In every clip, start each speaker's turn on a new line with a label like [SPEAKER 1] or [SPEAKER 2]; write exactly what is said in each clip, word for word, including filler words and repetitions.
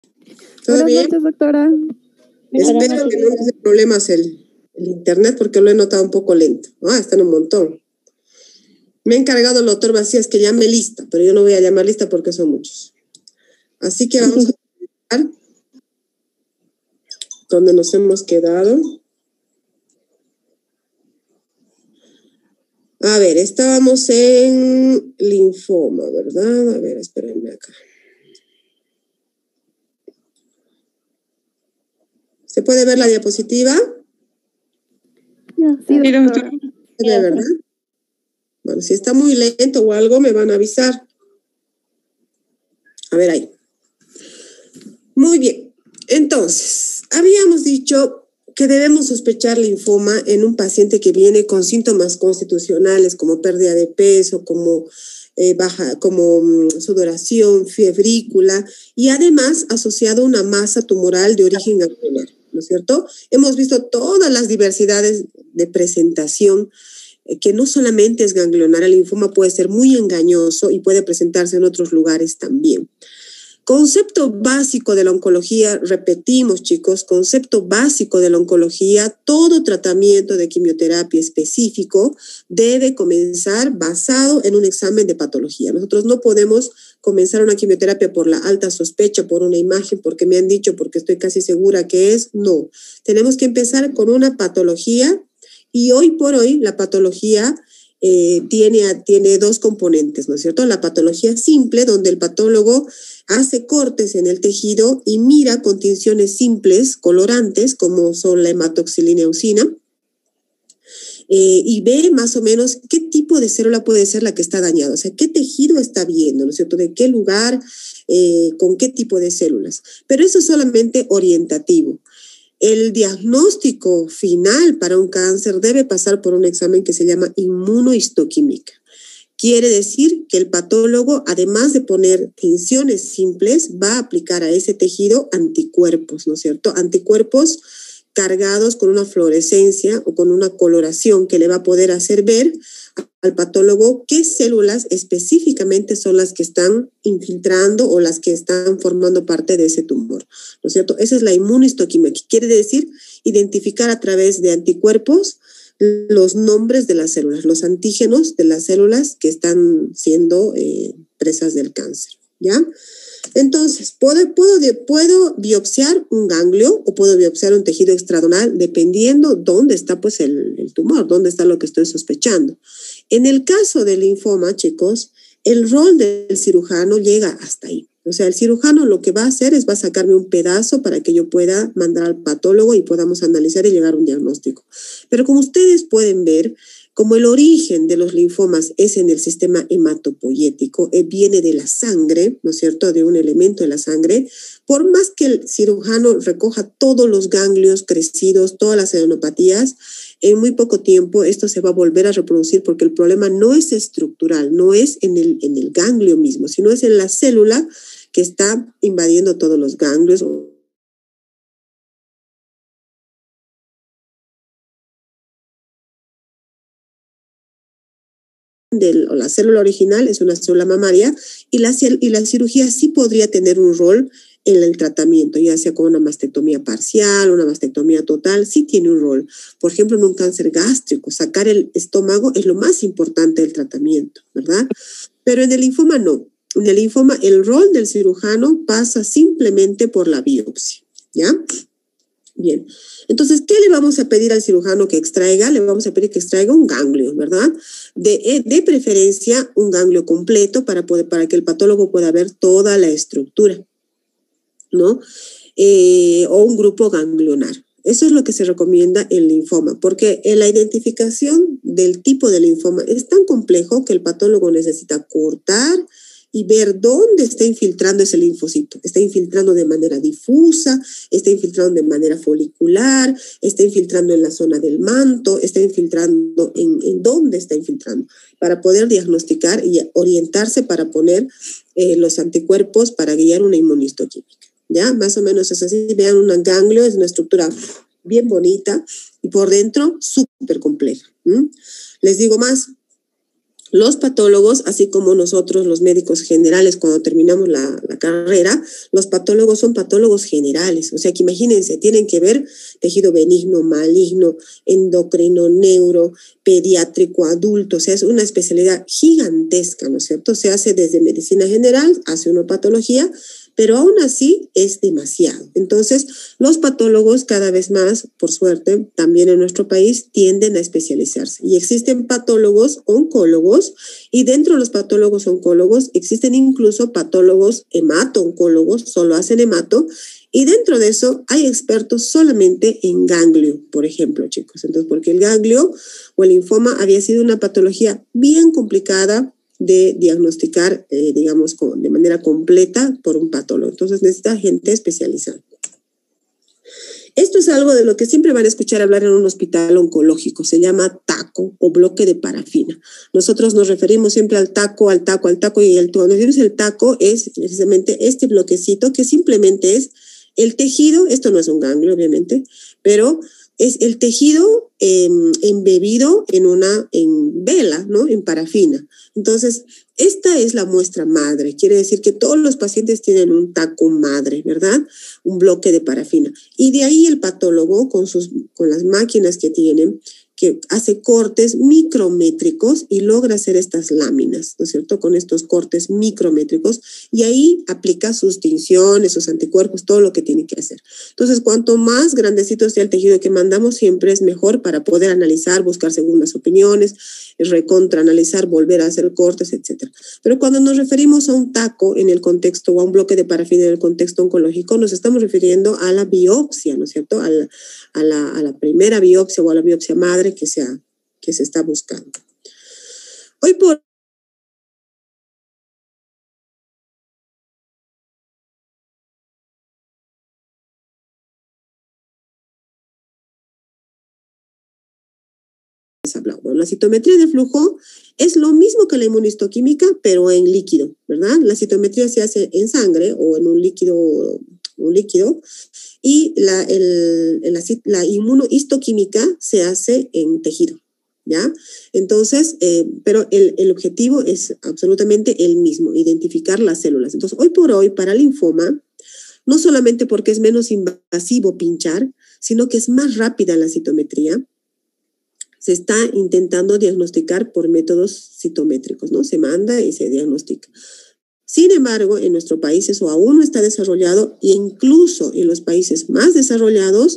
[SPEAKER 1] ¿Todo
[SPEAKER 2] Buenas
[SPEAKER 1] bien?
[SPEAKER 2] noches, doctora.
[SPEAKER 1] Espero que no nos dé problemas el, el internet porque lo he notado un poco lento. Ah, están un montón. Me ha encargado el doctor Macías que llame lista, pero yo no voy a llamar lista porque son muchos. Así que vamos a empezar donde nos hemos quedado. A ver, estábamos en linfoma, ¿verdad? A ver, espérenme acá. ¿Se puede ver la diapositiva?
[SPEAKER 2] Sí, doctora.
[SPEAKER 1] ¿Se ve, verdad? Bueno, si está muy lento o algo, me van a avisar. A ver ahí. Muy bien. Entonces, habíamos dicho que debemos sospechar linfoma en un paciente que viene con síntomas constitucionales como pérdida de peso, como eh, baja, como um, sudoración, febrícula y además asociado a una masa tumoral de origen ganglionar, ¿no es cierto? Hemos visto todas las diversidades de presentación, eh, que no solamente es ganglionar, el linfoma puede ser muy engañoso y puede presentarse en otros lugares también. Concepto básico de la oncología, repetimos chicos, concepto básico de la oncología, todo tratamiento de quimioterapia específico debe comenzar basado en un examen de patología. Nosotros no podemos comenzar una quimioterapia por la alta sospecha, por una imagen, porque me han dicho, porque estoy casi segura que es, no. Tenemos que empezar con una patología y hoy por hoy la patología Eh, tiene, tiene dos componentes, ¿no es cierto? La patología simple, donde el patólogo hace cortes en el tejido y mira con tinciones simples, colorantes, como son la hematoxilina eosina, eh, y ve más o menos qué tipo de célula puede ser la que está dañada, o sea, qué tejido está viendo, ¿no es cierto? De qué lugar, eh, con qué tipo de células. Pero eso es solamente orientativo. El diagnóstico final para un cáncer debe pasar por un examen que se llama inmunohistoquímica. Quiere decir que el patólogo, además de poner tinciones simples, va a aplicar a ese tejido anticuerpos, ¿no es cierto? Anticuerpos cargados con una fluorescencia o con una coloración que le va a poder hacer ver al patólogo qué células específicamente son las que están infiltrando o las que están formando parte de ese tumor, ¿no es cierto? Esa es la inmunohistoquímica, que quiere decir identificar a través de anticuerpos los nombres de las células, los antígenos de las células que están siendo eh, presas del cáncer, ¿ya? Entonces, ¿puedo, puedo, puedo biopsiar un ganglio o puedo biopsiar un tejido extradural dependiendo dónde está pues el, el tumor, dónde está lo que estoy sospechando. En el caso del linfoma, chicos, el rol del cirujano llega hasta ahí. O sea, el cirujano lo que va a hacer es va a sacarme un pedazo para que yo pueda mandar al patólogo y podamos analizar y llegar a un diagnóstico. Pero como ustedes pueden ver, como el origen de los linfomas es en el sistema hematopoyético, eh, viene de la sangre, ¿no es cierto?, de un elemento de la sangre, por más que el cirujano recoja todos los ganglios crecidos, todas las adenopatías, en muy poco tiempo esto se va a volver a reproducir porque el problema no es estructural, no es en el, en el ganglio mismo, sino es en la célula que está invadiendo todos los ganglios. De la célula original es una célula mamaria y la, y la cirugía sí podría tener un rol en el tratamiento, ya sea con una mastectomía parcial, una mastectomía total, sí tiene un rol. Por ejemplo, en un cáncer gástrico, sacar el estómago es lo más importante del tratamiento, ¿verdad? Pero en el linfoma no. En el linfoma el rol del cirujano pasa simplemente por la biopsia, ¿ya? Bien, entonces, ¿qué le vamos a pedir al cirujano que extraiga? Le vamos a pedir que extraiga un ganglio, ¿verdad? De, de preferencia, un ganglio completo para, poder, para que el patólogo pueda ver toda la estructura, ¿no? Eh, o un grupo ganglionar. Eso es lo que se recomienda en linfoma, porque en la identificación del tipo de linfoma es tan complejo que el patólogo necesita cortar y ver dónde está infiltrando ese linfocito. Está infiltrando de manera difusa, está infiltrando de manera folicular, está infiltrando en la zona del manto, está infiltrando en, en dónde está infiltrando, para poder diagnosticar y orientarse para poner eh, los anticuerpos para guiar una inmunistoquímica. ¿Ya? Más o menos es así. Vean, un ganglio es una estructura bien bonita y por dentro súper compleja. ¿Mm? Les digo más. Los patólogos, así como nosotros los médicos generales cuando terminamos la, la carrera, los patólogos son patólogos generales. O sea que imagínense, tienen que ver tejido benigno, maligno, endocrino, neuro, pediátrico, adulto. O sea, es una especialidad gigantesca, ¿no es cierto? Se hace desde medicina general, hace una patología, pero aún así es demasiado. Entonces, los patólogos cada vez más, por suerte, también en nuestro país tienden a especializarse. Y existen patólogos oncólogos, y dentro de los patólogos oncólogos existen incluso patólogos hemato-oncólogos, solo hacen hemato, y dentro de eso hay expertos solamente en ganglio, por ejemplo, chicos. Entonces, porque el ganglio o el linfoma había sido una patología bien complicada de diagnosticar, eh, digamos, de manera completa por un patólogo. Entonces necesita gente especializada. Esto es algo de lo que siempre van a escuchar hablar en un hospital oncológico. Se llama taco o bloque de parafina. Nosotros nos referimos siempre al taco, al taco, al taco, y el, cuando decimos el taco es precisamente este bloquecito que simplemente es el tejido. Esto no es un ganglio, obviamente, pero es el tejido eh, embebido en una en vela, ¿no? En parafina. Entonces, esta es la muestra madre. Quiere decir que todos los pacientes tienen un taco madre, ¿verdad? Un bloque de parafina. Y de ahí el patólogo, con, sus, con las máquinas que tienen, que hace cortes micrométricos y logra hacer estas láminas, ¿no es cierto? Con estos cortes micrométricos, y ahí aplica sus tinciones, sus anticuerpos, todo lo que tiene que hacer. Entonces, cuanto más grandecito sea el tejido que mandamos, siempre es mejor para poder analizar, buscar segundas opiniones, recontraanalizar, volver a hacer cortes, etcétera. Pero cuando nos referimos a un taco en el contexto, o a un bloque de parafina en el contexto oncológico, nos estamos refiriendo a la biopsia, ¿no es cierto? A la, a la, a la primera biopsia o a la biopsia madre que, sea, que se está buscando. Hoy por Bueno, la citometría de flujo es lo mismo que la inmunistoquímica, pero en líquido, ¿verdad? La citometría se hace en sangre o en un líquido, un líquido y la, el, la, la inmunohistoquímica se hace en tejido, ¿ya? Entonces, eh, pero el, el objetivo es absolutamente el mismo, identificar las células. Entonces, hoy por hoy, para linfoma, no solamente porque es menos invasivo pinchar, sino que es más rápida la citometría, se está intentando diagnosticar por métodos citométricos, ¿no? Se manda y se diagnostica. Sin embargo, en nuestro país eso aún no está desarrollado, e incluso en los países más desarrollados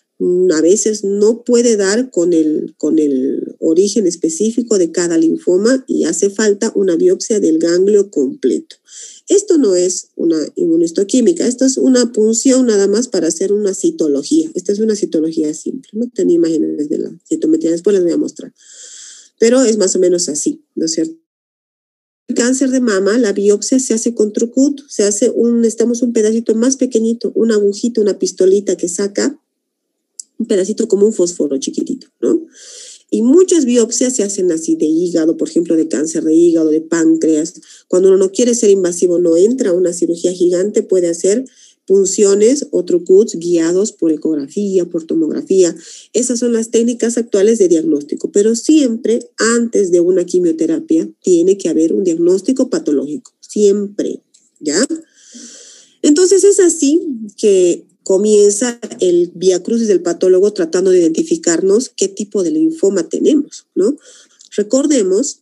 [SPEAKER 1] a veces no puede dar con el, con el origen específico de cada linfoma y hace falta una biopsia del ganglio completo. Esto no es una inmunistoquímica, esto es una punción nada más para hacer una citología. Esta es una citología simple, no tengo imágenes de la citometría, después les voy a mostrar. Pero es más o menos así, ¿no es cierto? El cáncer de mama, la biopsia se hace con Trucut, se hace un, necesitamos un pedacito más pequeñito, una agujita, una pistolita que saca un pedacito como un fósforo chiquitito, ¿no? Y muchas biopsias se hacen así de hígado, por ejemplo, de cáncer de hígado, de páncreas. Cuando uno no quiere ser invasivo, no entra a una cirugía gigante, puede hacer punciones o trucuts guiados por ecografía, por tomografía. Esas son las técnicas actuales de diagnóstico, pero siempre antes de una quimioterapia tiene que haber un diagnóstico patológico, siempre, ¿ya? Entonces es así que comienza el viacrucis del patólogo tratando de identificarnos qué tipo de linfoma tenemos, ¿no? Recordemos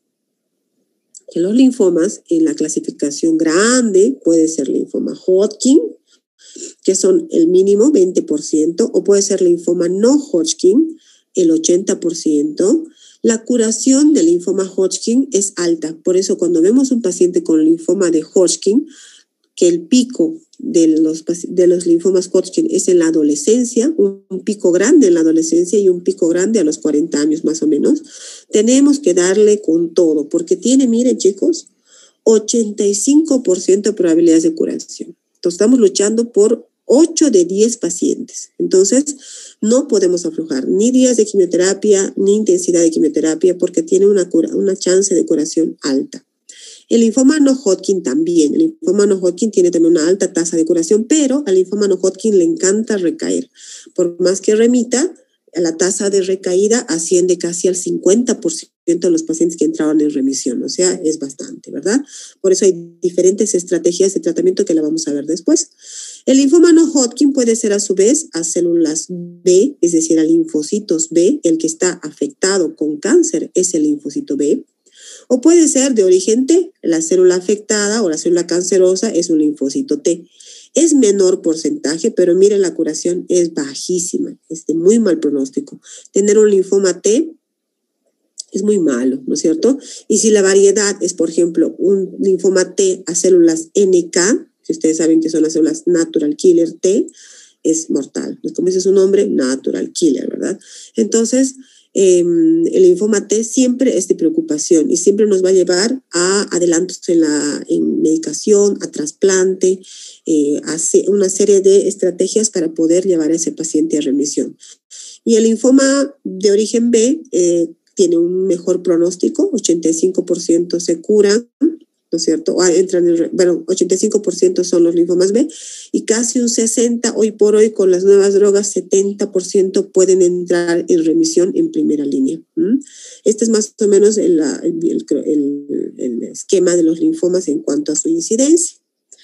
[SPEAKER 1] que los linfomas en la clasificación grande puede ser linfoma Hodgkin, que son el mínimo veinte por ciento, o puede ser linfoma no Hodgkin, el ochenta por ciento. La curación del linfoma Hodgkin es alta, por eso cuando vemos un paciente con linfoma de Hodgkin, que el pico de los, de los linfomas Hodgkin es en la adolescencia, un, un pico grande en la adolescencia y un pico grande a los cuarenta años más o menos, tenemos que darle con todo, porque tiene, miren chicos, ochenta y cinco por ciento de probabilidades de curación. Entonces estamos luchando por ocho de diez pacientes. Entonces no podemos aflojar ni días de quimioterapia ni intensidad de quimioterapia porque tiene una, cura, una chance de curación alta. El linfoma no Hodgkin también. El linfoma no Hodgkin tiene también una alta tasa de curación, pero al linfoma no Hodgkin le encanta recaer. Por más que remita, la tasa de recaída asciende casi al cincuenta por ciento de los pacientes que entraban en remisión, o sea, es bastante, ¿verdad? Por eso hay diferentes estrategias de tratamiento que la vamos a ver después. El linfoma no Hodgkin puede ser a su vez a células B, es decir, a linfocitos B, el que está afectado con cáncer es el linfocito B, o puede ser de origen T, la célula afectada o la célula cancerosa es un linfocito T. Es menor porcentaje, pero miren, la curación es bajísima, es de muy mal pronóstico. Tener un linfoma T es muy malo, ¿no es cierto? Y si la variedad es, por ejemplo, un linfoma T a células N K, si ustedes saben que son las células Natural Killer T, es mortal. Como dice su nombre, Natural Killer, ¿verdad? Entonces, eh, el linfoma T siempre es de preocupación y siempre nos va a llevar a adelantos en la en medicación, a trasplante, eh, a una serie de estrategias para poder llevar a ese paciente a remisión. Y el linfoma de origen B eh, tiene un mejor pronóstico, ochenta y cinco por ciento se curan, ¿no es cierto? O entran en, bueno, ochenta y cinco por ciento son los linfomas B y casi un sesenta por ciento hoy por hoy con las nuevas drogas, setenta por ciento pueden entrar en remisión en primera línea. ¿Mm? Este es más o menos el, el, el, el esquema de los linfomas en cuanto a su incidencia.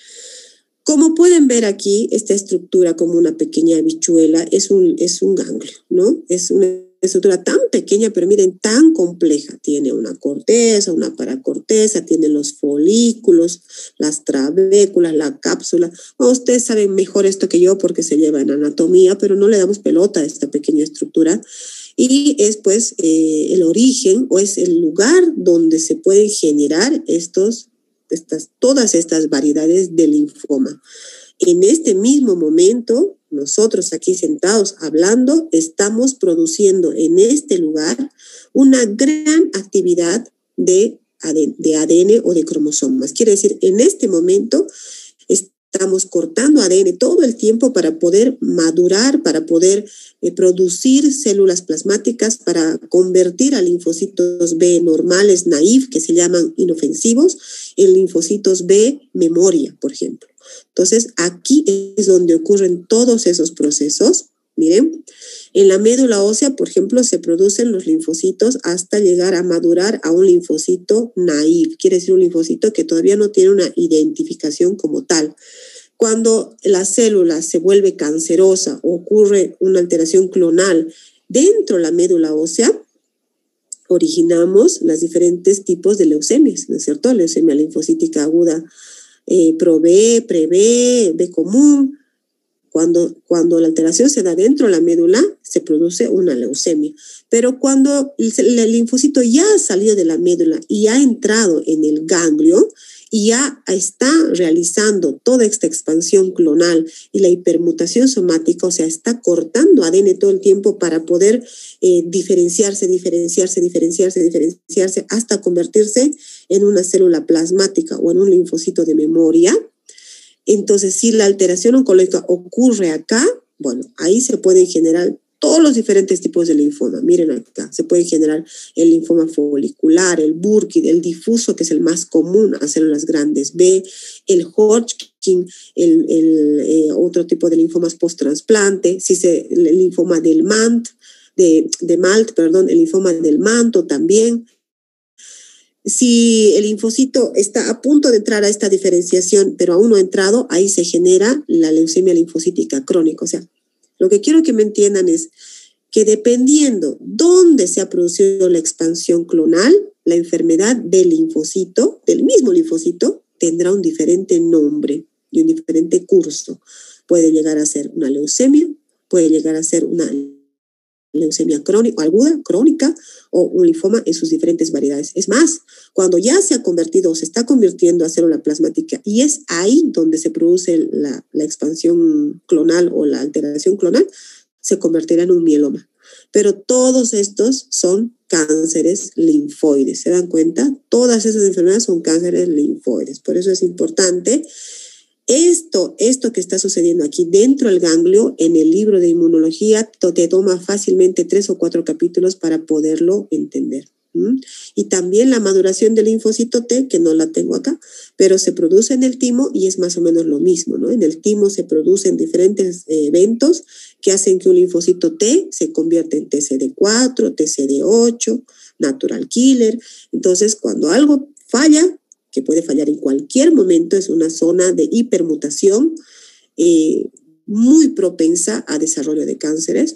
[SPEAKER 1] Como pueden ver aquí, esta estructura como una pequeña habichuela es un, es un ganglio, ¿no? Es una estructura tan pequeña, pero miren, tan compleja. Tiene una corteza, una paracorteza, tiene los folículos, las trabéculas, la cápsula. Bueno, ustedes saben mejor esto que yo porque se lleva en anatomía, pero no le damos pelota a esta pequeña estructura. Y es pues eh, el origen o es el lugar donde se pueden generar estos Estas, todas estas variedades de linfoma. En este mismo momento, nosotros aquí sentados hablando, estamos produciendo en este lugar una gran actividad de A D N, de A D N o de cromosomas. Quiere decir, en este momento estamos cortando A D N todo el tiempo para poder madurar, para poder eh, producir células plasmáticas, para convertir a linfocitos B normales, naïf, que se llaman inofensivos, en linfocitos B memoria, por ejemplo. Entonces, aquí es donde ocurren todos esos procesos. Miren, en la médula ósea, por ejemplo, se producen los linfocitos hasta llegar a madurar a un linfocito naïf, quiere decir un linfocito que todavía no tiene una identificación como tal. Cuando la célula se vuelve cancerosa o ocurre una alteración clonal dentro de la médula ósea, originamos los diferentes tipos de leucemias, ¿no es cierto? Leucemia linfocítica aguda eh, pro-B, pre-B, B común. Cuando, cuando la alteración se da dentro de la médula, se produce una leucemia. Pero cuando el, el linfocito ya ha salido de la médula y ha entrado en el ganglio y ya está realizando toda esta expansión clonal y la hipermutación somática, o sea, está cortando A D N todo el tiempo para poder eh, diferenciarse, diferenciarse, diferenciarse, diferenciarse, hasta convertirse en una célula plasmática o en un linfocito de memoria. Entonces, si la alteración oncológica ocurre acá, bueno, ahí se pueden generar todos los diferentes tipos de linfoma. Miren acá, se puede generar el linfoma folicular, el Burkitt, el difuso, que es el más común a células grandes B, el Hodgkin, el, el eh, otro tipo de linfomas post-trasplante, si se, el linfoma del M A N T, de, de MALT, perdón, el linfoma del manto también. Si el linfocito está a punto de entrar a esta diferenciación, pero aún no ha entrado, ahí se genera la leucemia linfocítica crónica. O sea, lo que quiero que me entiendan es que dependiendo dónde se ha producido la expansión clonal, la enfermedad del linfocito, del mismo linfocito, tendrá un diferente nombre y un diferente curso. Puede llegar a ser una leucemia, puede llegar a ser una leucemia crónica, aguda, crónica, o un linfoma en sus diferentes variedades. Es más, cuando ya se ha convertido o se está convirtiendo a célula plasmática y es ahí donde se produce la, la expansión clonal o la alteración clonal, se convertirá en un mieloma. Pero todos estos son cánceres linfoides. ¿Se dan cuenta? Todas esas enfermedades son cánceres linfoides. Por eso es importante Esto, esto que está sucediendo aquí dentro del ganglio, en el libro de inmunología, te toma fácilmente tres o cuatro capítulos para poderlo entender. ¿Mm? Y también la maduración del linfocito T, que no la tengo acá, pero se produce en el timo y es más o menos lo mismo, ¿no? En el timo se producen diferentes eh, eventos que hacen que un linfocito T se convierta en T C D cuatro, T C D ocho, natural killer. Entonces, cuando algo falla, que puede fallar en cualquier momento, es una zona de hipermutación eh, muy propensa a desarrollo de cánceres,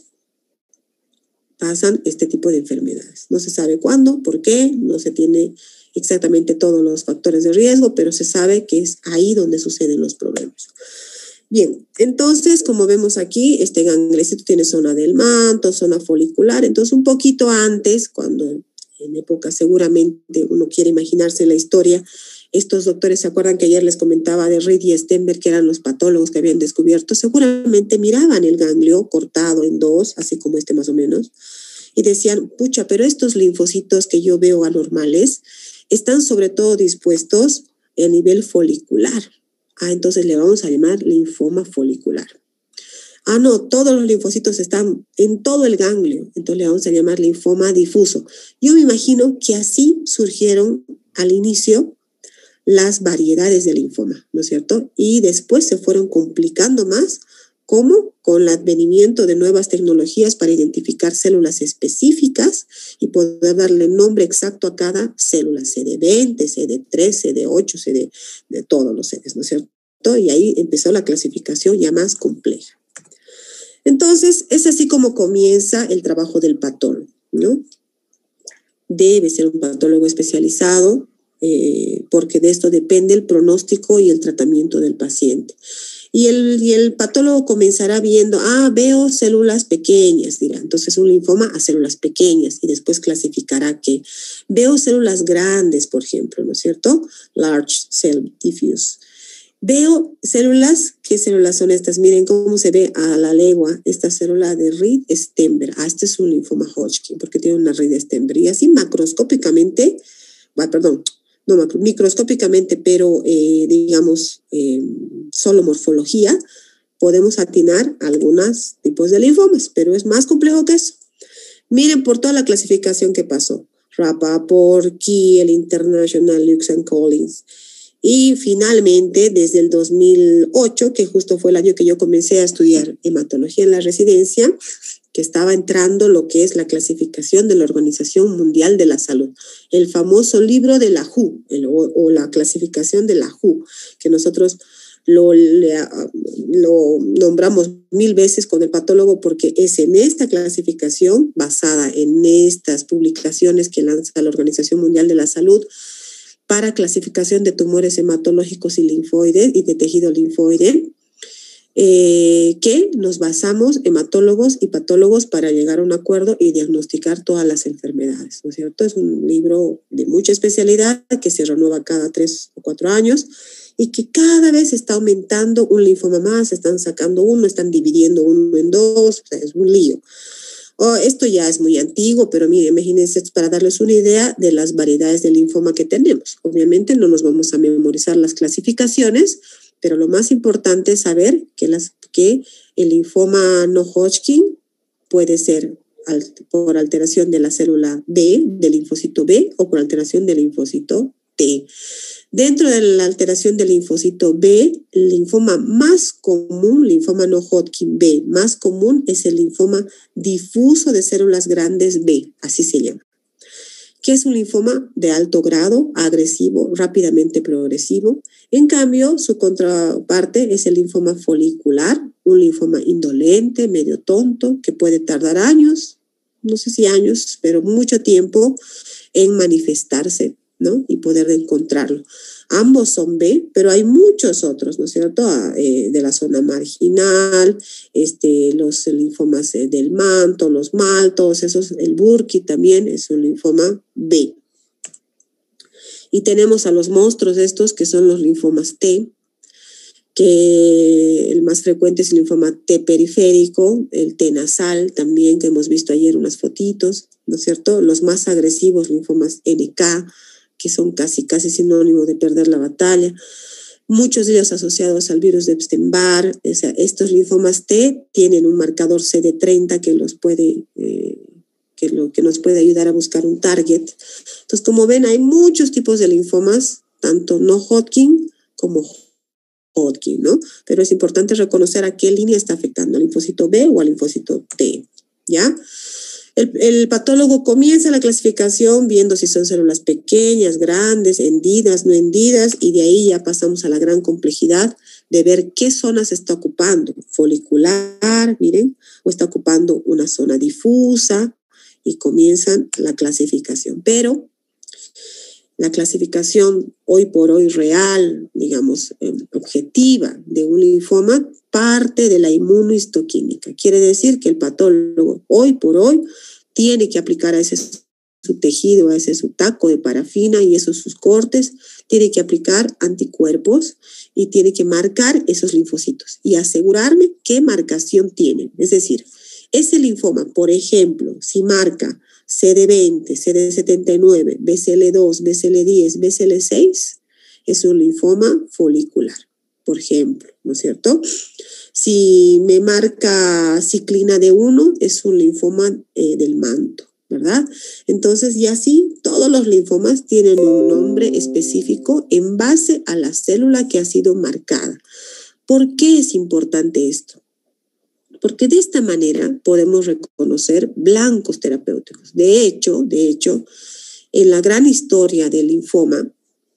[SPEAKER 1] pasan este tipo de enfermedades. No se sabe cuándo, por qué, no se tiene exactamente todos los factores de riesgo, pero se sabe que es ahí donde suceden los problemas. Bien, entonces, como vemos aquí, este gangrecito tiene zona del manto, zona folicular. Entonces, un poquito antes, cuando en época seguramente uno quiere imaginarse la historia, estos doctores, ¿se acuerdan que ayer les comentaba de Reed y Stenberg, que eran los patólogos que habían descubierto? Seguramente miraban el ganglio cortado en dos, así como este más o menos, y decían, pucha, pero estos linfocitos que yo veo anormales están sobre todo dispuestos a nivel folicular. Ah, entonces le vamos a llamar linfoma folicular. Ah, no, todos los linfocitos están en todo el ganglio, entonces le vamos a llamar linfoma difuso. Yo me imagino que así surgieron al inicio las variedades de linfoma, ¿no es cierto? Y después se fueron complicando más, ¿cómo? Con el advenimiento de nuevas tecnologías para identificar células específicas y poder darle nombre exacto a cada célula, C D veinte, C D tres, C D ocho, C D, de todos los seres, ¿no es cierto? Y ahí empezó la clasificación ya más compleja. Entonces, es así como comienza el trabajo del patólogo, ¿no? Debe ser un patólogo especializado, Eh, porque de esto depende el pronóstico y el tratamiento del paciente. Y el, y el patólogo comenzará viendo, ah, veo células pequeñas, dirá. Entonces un linfoma a células pequeñas y después clasificará que veo células grandes, por ejemplo, ¿no es cierto? Large cell diffuse. Veo células, ¿qué células son estas? Miren cómo se ve a la legua esta célula de Reed Stenberg. Ah, este es un linfoma Hodgkin porque tiene una Reed Stenberg. Y así macroscópicamente, ah, perdón, no microscópicamente, pero eh, digamos, eh, solo morfología, podemos atinar algunos tipos de linfomas, pero es más complejo que eso. Miren por toda la clasificación que pasó. Rappaport, Kiel, International, Lux and Collins. Y finalmente, desde el dos mil ocho, que justo fue el año que yo comencé a estudiar hematología en la residencia, que estaba entrando lo que es la clasificación de la Organización Mundial de la Salud, el famoso libro de la W H O, el, o, o la clasificación de la W H O, que nosotros lo, le, lo nombramos mil veces con el patólogo porque es en esta clasificación, basada en estas publicaciones que lanza la Organización Mundial de la Salud, para clasificación de tumores hematológicos y linfoides y de tejido linfoide, eh, que nos basamos hematólogos y patólogos para llegar a un acuerdo y diagnosticar todas las enfermedades, ¿no es cierto? Es un libro de mucha especialidad que se renueva cada tres o cuatro años y que cada vez está aumentando un linfoma más, están sacando uno, están dividiendo uno en dos, o sea, es un lío. Oh, esto ya es muy antiguo, pero miren, imagínense para darles una idea de las variedades de linfoma que tenemos. Obviamente no nos vamos a memorizar las clasificaciones, pero lo más importante es saber que, las, que el linfoma no Hodgkin puede ser al, por alteración de la célula B, del linfocito B, o por alteración del linfocito T. Dentro de la alteración del linfocito B, el linfoma más común, linfoma no Hodgkin B, más común es el linfoma difuso de células grandes B, así se llama, que es un linfoma de alto grado, agresivo, rápidamente progresivo. En cambio, su contraparte es el linfoma folicular, un linfoma indolente, medio tonto, que puede tardar años, no sé si años, pero mucho tiempo en manifestarse, ¿no? Y poder encontrarlo. Ambos son B, pero hay muchos otros, ¿no es cierto? Eh, de la zona marginal, este, los linfomas del manto, los maltos, esos, el Burkitt también es un linfoma B. Y tenemos a los monstruos estos que son los linfomas T, que el más frecuente es el linfoma T periférico, el T nasal también, que hemos visto ayer unas fotitos, ¿no es cierto? Los más agresivos, linfomas N K, que son casi, casi sinónimo de perder la batalla. Muchos de ellos asociados al virus de Epstein-Barr. O sea, estos linfomas T tienen un marcador C D treinta que los puede eh, que, lo, que nos puede ayudar a buscar un target. Entonces, como ven, hay muchos tipos de linfomas, tanto no Hodgkin como Hodgkin, ¿no? Pero es importante reconocer a qué línea está afectando, al linfocito B o al linfocito T, ¿ya? El, el patólogo comienza la clasificación viendo si son células pequeñas, grandes, hendidas, no hendidas, y de ahí ya pasamos a la gran complejidad de ver qué zonas está ocupando. Folicular, miren, o está ocupando una zona difusa, y comienzan la clasificación. Pero la clasificación hoy por hoy real, digamos, eh, objetiva de un linfoma, parte de la inmunohistoquímica. Quiere decir que el patólogo hoy por hoy tiene que aplicar a ese su tejido, a ese su taco de parafina y esos sus cortes, tiene que aplicar anticuerpos y tiene que marcar esos linfocitos y asegurarme qué marcación tienen. Es decir, ese linfoma, por ejemplo, si marca C D veinte, C D setenta y nueve, B C L dos, B C L diez, B C L seis, es un linfoma folicular, por ejemplo, ¿no es cierto? Si me marca ciclina D uno, es un linfoma eh, del manto, ¿verdad? Entonces, y así, todos los linfomas tienen un nombre específico en base a la célula que ha sido marcada. ¿Por qué es importante esto? Porque de esta manera podemos reconocer blancos terapéuticos. De hecho, de hecho, en la gran historia del linfoma,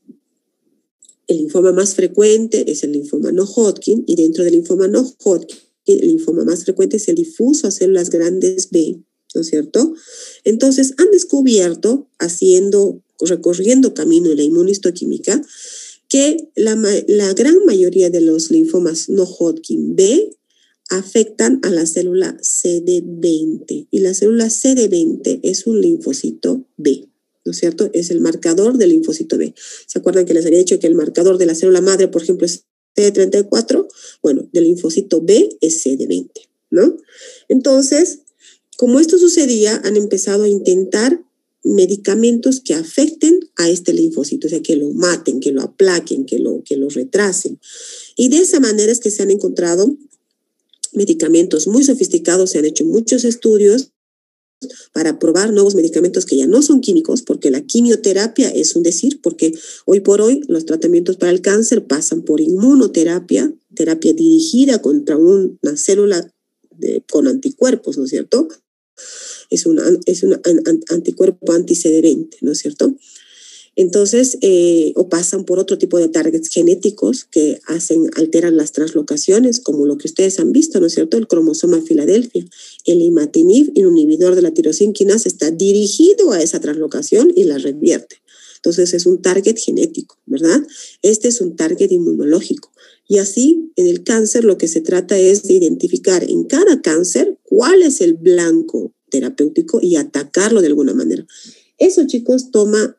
[SPEAKER 1] el linfoma más frecuente es el linfoma no Hodgkin, y dentro del linfoma no Hodgkin, el linfoma más frecuente es el difuso a células grandes B, ¿no es cierto? Entonces, han descubierto, haciendo, recorriendo camino en la inmunohistoquímica, que la, la gran mayoría de los linfomas no Hodgkin B afectan a la célula C D veinte, y la célula C D veinte es un linfocito B, ¿no es cierto? Es el marcador del linfocito B. ¿Se acuerdan que les había dicho que el marcador de la célula madre, por ejemplo, es C D treinta y cuatro? Bueno, del linfocito B es C D veinte, ¿no? Entonces, como esto sucedía, han empezado a intentar medicamentos que afecten a este linfocito, o sea, que lo maten, que lo aplaquen, que lo, que lo retrasen. Y de esa manera es que se han encontrado medicamentos muy sofisticados, se han hecho muchos estudios para probar nuevos medicamentos que ya no son químicos, porque la quimioterapia es un decir, porque hoy por hoy los tratamientos para el cáncer pasan por inmunoterapia, terapia dirigida contra una célula de, con anticuerpos, ¿no es cierto? Es un es una, an, anticuerpo anti-C D veinte, ¿no es cierto? Entonces, eh, o pasan por otro tipo de targets genéticos que hacen, alteran las translocaciones, como lo que ustedes han visto, ¿no es cierto? El cromosoma Filadelfia. El imatinib, un inhibidor de la tirosina quinasa, está dirigido a esa translocación y la revierte. Entonces, es un target genético, ¿verdad? Este es un target inmunológico. Y así, en el cáncer, lo que se trata es de identificar en cada cáncer cuál es el blanco terapéutico y atacarlo de alguna manera. Eso, chicos, toma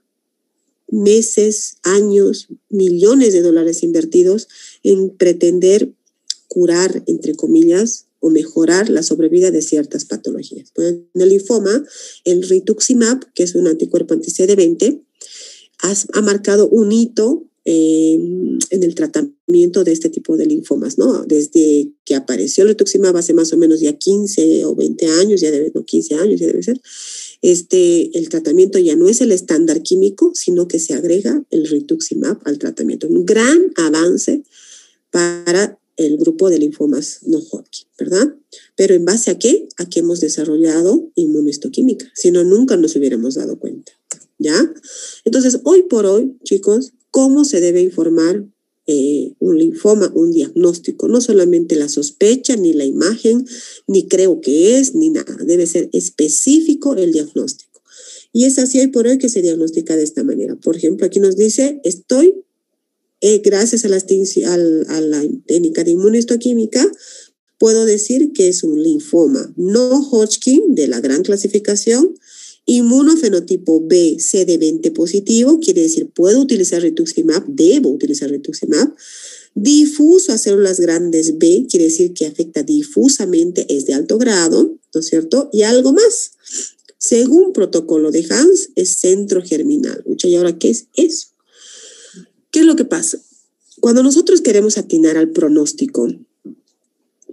[SPEAKER 1] meses, años, millones de dólares invertidos en pretender curar, entre comillas, o mejorar la sobrevida de ciertas patologías. En el linfoma, el rituximab, que es un anticuerpo anti-C D veinte, ha, ha marcado un hito eh, en el tratamiento de este tipo de linfomas, ¿no? Desde que apareció el rituximab hace más o menos ya quince o veinte años, ya debe, no, quince años ya debe ser, Este, el tratamiento ya no es el estándar químico, sino que se agrega el rituximab al tratamiento. Un gran avance para el grupo de linfomas no Hodgkin, ¿verdad? Pero ¿en base a qué? A que hemos desarrollado inmunohistoquímica. Si no, nunca nos hubiéramos dado cuenta, ¿ya? Entonces, hoy por hoy, chicos, ¿cómo se debe informar Eh, un linfoma, un diagnóstico? No solamente la sospecha, ni la imagen, ni creo que es, ni nada. Debe ser específico el diagnóstico. Y es así hoy por hoy que se diagnostica de esta manera. Por ejemplo, aquí nos dice, estoy, eh, gracias a la, a, a la técnica de inmunohistoquímica, puedo decir que es un linfoma no Hodgkin de la gran clasificación, inmunofenotipo B, C D veinte positivo, quiere decir, puedo utilizar rituximab, debo utilizar rituximab. Difuso a células grandes B, quiere decir que afecta difusamente, es de alto grado, ¿no es cierto? Y algo más. Según protocolo de Hans, es centro germinal. ¿Y ahora qué es eso? ¿Qué es lo que pasa? Cuando nosotros queremos atinar al pronóstico,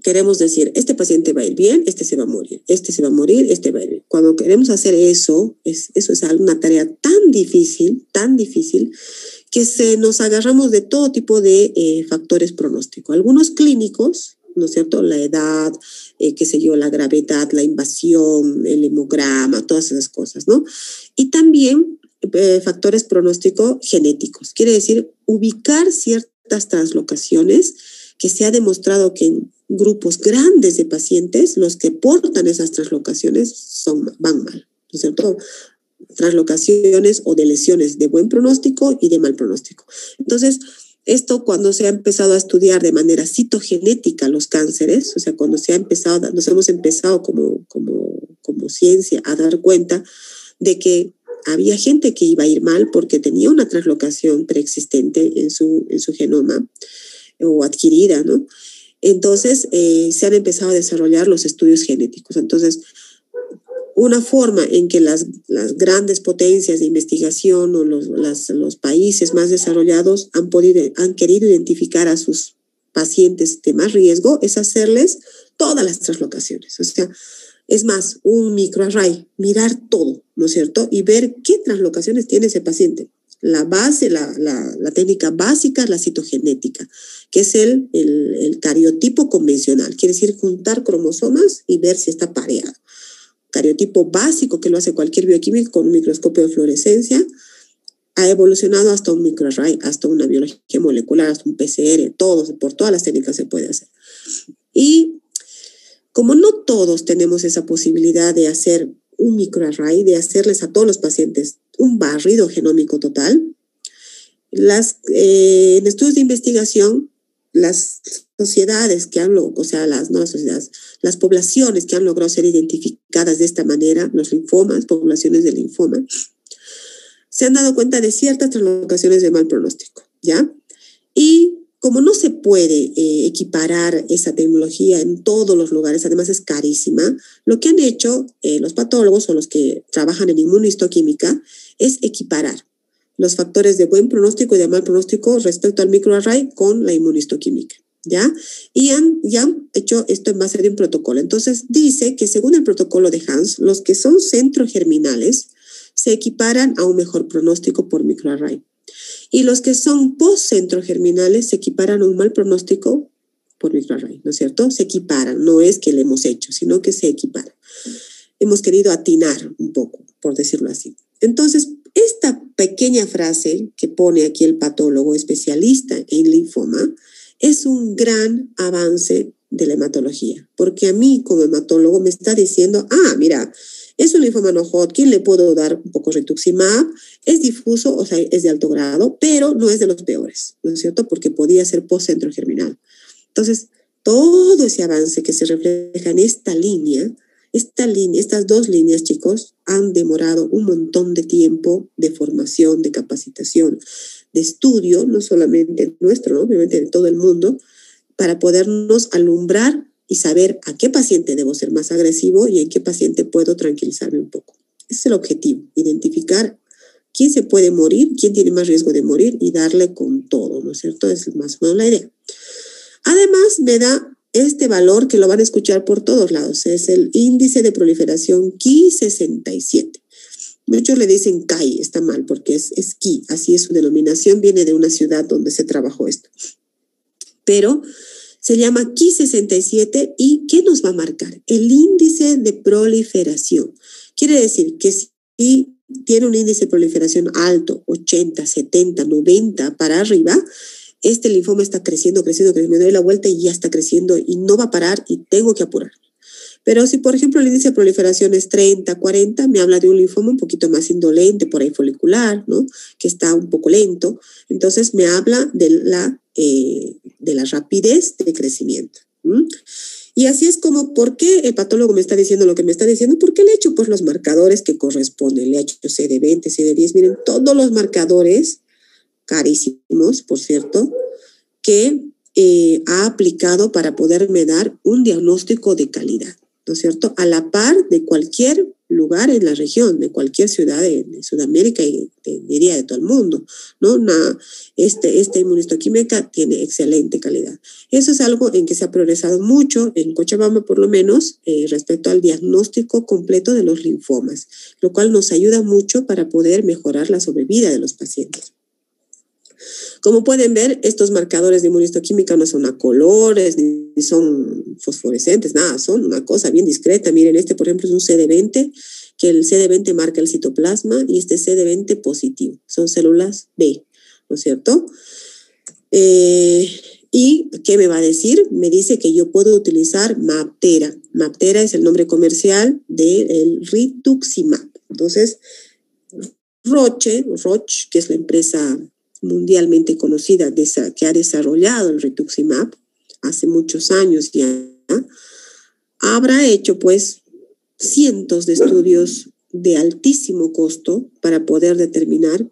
[SPEAKER 1] queremos decir, este paciente va a ir bien, este se va a morir, este se va a morir, este va a ir bien. Cuando queremos hacer eso, es, eso es una tarea tan difícil, tan difícil, que se nos agarramos de todo tipo de eh, factores pronósticos. Algunos clínicos, ¿no es cierto? La edad, eh, qué sé yo, la gravedad, la invasión, el hemograma, todas esas cosas, ¿no? Y también eh, factores pronósticos genéticos. Quiere decir, ubicar ciertas translocaciones que se ha demostrado que en grupos grandes de pacientes, los que portan esas translocaciones son, van mal, ¿no es cierto? Translocaciones o de lesiones de buen pronóstico y de mal pronóstico. Entonces, esto cuando se ha empezado a estudiar de manera citogenética los cánceres, o sea, cuando se ha empezado, nos hemos empezado como, como, como ciencia a dar cuenta de que había gente que iba a ir mal porque tenía una translocación preexistente en su, en su genoma o adquirida, ¿no? Entonces, eh, se han empezado a desarrollar los estudios genéticos. Entonces, una forma en que las, las grandes potencias de investigación o los, las, los países más desarrollados han, podido, han querido identificar a sus pacientes de más riesgo es hacerles todas las translocaciones. O sea, es más, un microarray, mirar todo, ¿no es cierto? Y ver qué translocaciones tiene ese paciente. La base, la, la, la técnica básica es la citogenética, que es el, el, el cariotipo convencional. Quiere decir juntar cromosomas y ver si está pareado. Cariotipo básico que lo hace cualquier bioquímico con un microscopio de fluorescencia, ha evolucionado hasta un microarray, hasta una biología molecular, hasta un P C R, todo, por todas las técnicas se puede hacer. Y como no todos tenemos esa posibilidad de hacer un microarray, de hacerles a todos los pacientes un barrido genómico total, las, eh, en estudios de investigación, las sociedades que han, o sea, las, no las sociedades, las poblaciones que han logrado ser identificadas de esta manera, los linfomas, poblaciones de linfoma, se han dado cuenta de ciertas translocaciones de mal pronóstico, ¿ya? Y como no se puede eh, equiparar esa tecnología en todos los lugares, además es carísima, lo que han hecho eh, los patólogos o los que trabajan en inmunistoquímica es equiparar los factores de buen pronóstico y de mal pronóstico respecto al microarray con la inmunistoquímica, ¿ya? Y han, ya han hecho esto en base de un protocolo. Entonces, dice que según el protocolo de Hans, los que son centrogerminales se equiparan a un mejor pronóstico por microarray. Y los que son post-centrogerminales se equiparan a un mal pronóstico por microarray, ¿no es cierto? Se equiparan, no es que le hemos hecho, sino que se equiparan. Hemos querido atinar un poco, por decirlo así. Entonces, esta pequeña frase que pone aquí el patólogo especialista en linfoma es un gran avance de la hematología, porque a mí como hematólogo me está diciendo, ah, mira, es un linfoma no Hodgkin, le puedo dar un poco rituximab, es difuso, o sea, es de alto grado, pero no es de los peores, ¿no es cierto? Porque podía ser post-centro germinal. Entonces, todo ese avance que se refleja en esta línea, esta línea, estas dos líneas, chicos, han demorado un montón de tiempo de formación, de capacitación, de estudio, no solamente nuestro, ¿no? Obviamente de todo el mundo, para podernos alumbrar y saber a qué paciente debo ser más agresivo y en qué paciente puedo tranquilizarme un poco. Ese es el objetivo, identificar quién se puede morir, quién tiene más riesgo de morir y darle con todo, ¿no es cierto? Esa es más o menos la idea. Además, me da este valor que lo van a escuchar por todos lados, es el índice de proliferación Ki sesenta y siete. Muchos le dicen K I, está mal porque es, es Ki, así es su denominación, viene de una ciudad donde se trabajó esto. Pero se llama Ki sesenta y siete y ¿qué nos va a marcar? El índice de proliferación. Quiere decir que si tiene un índice de proliferación alto, ochenta, setenta, noventa para arriba, este linfoma está creciendo, creciendo, creciendo, me doy la vuelta y ya está creciendo y no va a parar y tengo que apurar. Pero si, por ejemplo, el índice de proliferación es treinta, cuarenta, me habla de un linfoma un poquito más indolente, por ahí folicular, ¿no? Que está un poco lento. Entonces, me habla de la, eh, de la rapidez de crecimiento. ¿Mm? Y así es como, ¿por qué el patólogo me está diciendo lo que me está diciendo? Porque le he hecho pues, los marcadores que corresponden. Le he hecho C D veinte, C D diez. Miren, todos los marcadores carísimos, por cierto, que eh, ha aplicado para poderme dar un diagnóstico de calidad, ¿no es cierto? A la par de cualquier lugar en la región, de cualquier ciudad de, de Sudamérica y de, diría de todo el mundo, ¿no? Una, este, esta inmunistoquímica tiene excelente calidad. Eso es algo en que se ha progresado mucho, en Cochabamba por lo menos, eh, respecto al diagnóstico completo de los linfomas, lo cual nos ayuda mucho para poder mejorar la sobrevida de los pacientes. Como pueden ver, estos marcadores de inmunistoquímica no son a colores, ni son fosforescentes, nada, son una cosa bien discreta. Miren, este por ejemplo es un C D veinte, que el C D veinte marca el citoplasma y este C D veinte positivo, son células B, ¿no es cierto? Eh, ¿Y qué me va a decir? Me dice que yo puedo utilizar MabThera. MabThera es el nombre comercial del rituximab. Entonces, Roche, Roche, que es la empresa mundialmente conocida de esa, que ha desarrollado el rituximab hace muchos años ya, habrá hecho pues cientos de estudios de altísimo costo para poder determinar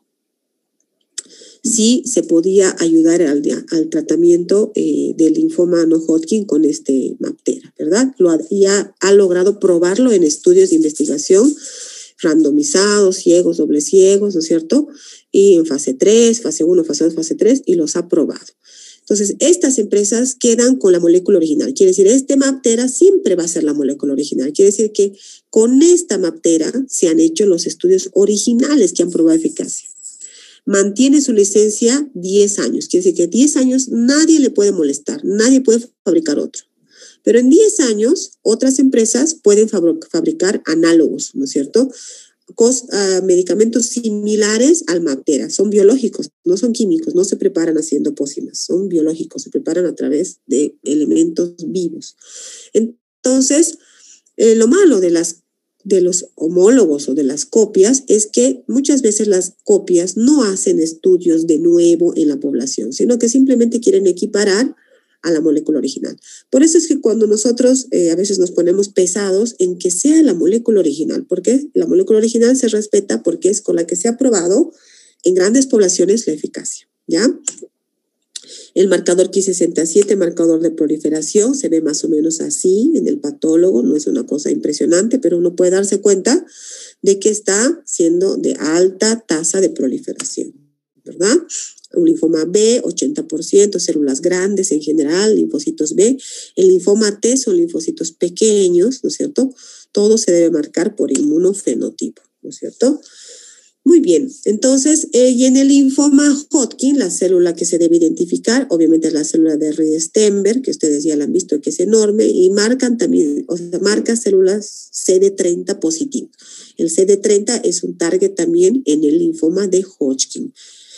[SPEAKER 1] si se podía ayudar al, al tratamiento eh, del linfoma no-Hodgkin con este MabThera, ¿verdad? Lo ha, ya ha logrado probarlo en estudios de investigación randomizados, ciegos, doble ciegos, ¿no es cierto? Y en fase tres, fase uno, fase dos, fase tres, y los ha probado. Entonces, estas empresas quedan con la molécula original. Quiere decir, este MabThera siempre va a ser la molécula original. Quiere decir que con esta MabThera se han hecho los estudios originales que han probado eficacia. Mantiene su licencia diez años. Quiere decir que diez años nadie le puede molestar, nadie puede fabricar otro. Pero en diez años, otras empresas pueden fabricar análogos, ¿no es cierto? Cos, uh, medicamentos similares al MabThera. Son biológicos, no son químicos, no se preparan haciendo pócimas, son biológicos, se preparan a través de elementos vivos. Entonces, eh, lo malo de, las, de los homólogos o de las copias es que muchas veces las copias no hacen estudios de nuevo en la población, sino que simplemente quieren equiparar a la molécula original. Por eso es que cuando nosotros eh, a veces nos ponemos pesados en que sea la molécula original, porque la molécula original se respeta porque es con la que se ha probado en grandes poblaciones la eficacia, ¿ya? El marcador Ki sesenta y siete, marcador de proliferación, se ve más o menos así en el patólogo, no es una cosa impresionante, pero uno puede darse cuenta de que está siendo de alta tasa de proliferación, ¿verdad? Un linfoma B, ochenta por ciento, células grandes en general, linfocitos B. El linfoma T son linfocitos pequeños, ¿no es cierto? Todo se debe marcar por inmunofenotipo, ¿no es cierto? Muy bien, entonces, eh, y en el linfoma Hodgkin, la célula que se debe identificar, obviamente es la célula de Reed-Steinberg, que ustedes ya la han visto, que es enorme, y marcan también, o sea, marca células C D treinta positivo. El C D treinta es un target también en el linfoma de Hodgkin.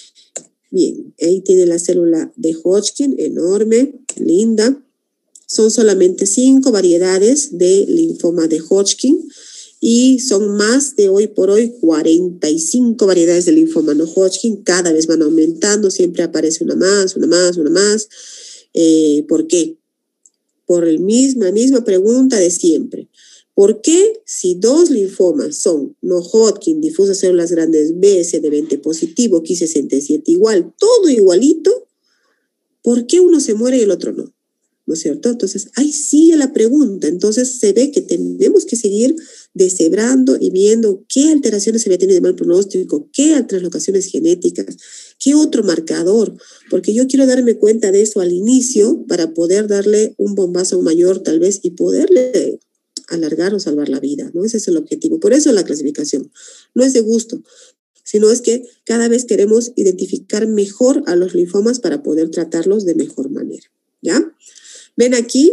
[SPEAKER 1] Bien, ahí tiene la célula de Hodgkin, enorme, linda. Son solamente cinco variedades de linfoma de Hodgkin y son más de hoy por hoy cuarenta y cinco variedades de linfoma no Hodgkin. Cada vez van aumentando, siempre aparece una más, una más, una más. Eh, ¿Por qué? Por la misma, misma pregunta de siempre. ¿Por qué si dos linfomas son no Hodgkin, difusas células grandes B, C D veinte positivo, Ki sesenta y siete igual, todo igualito, ¿por qué uno se muere y el otro no? ¿No es cierto? Entonces, ahí sigue la pregunta. Entonces, se ve que tenemos que seguir deshebrando y viendo qué alteraciones se había tenido de mal pronóstico, qué translocaciones genéticas, qué otro marcador, porque yo quiero darme cuenta de eso al inicio para poder darle un bombazo mayor tal vez y poderle alargar o salvar la vida, ¿no? Ese es el objetivo. Por eso la clasificación no es de gusto, sino es que cada vez queremos identificar mejor a los linfomas para poder tratarlos de mejor manera, ¿ya? Ven aquí,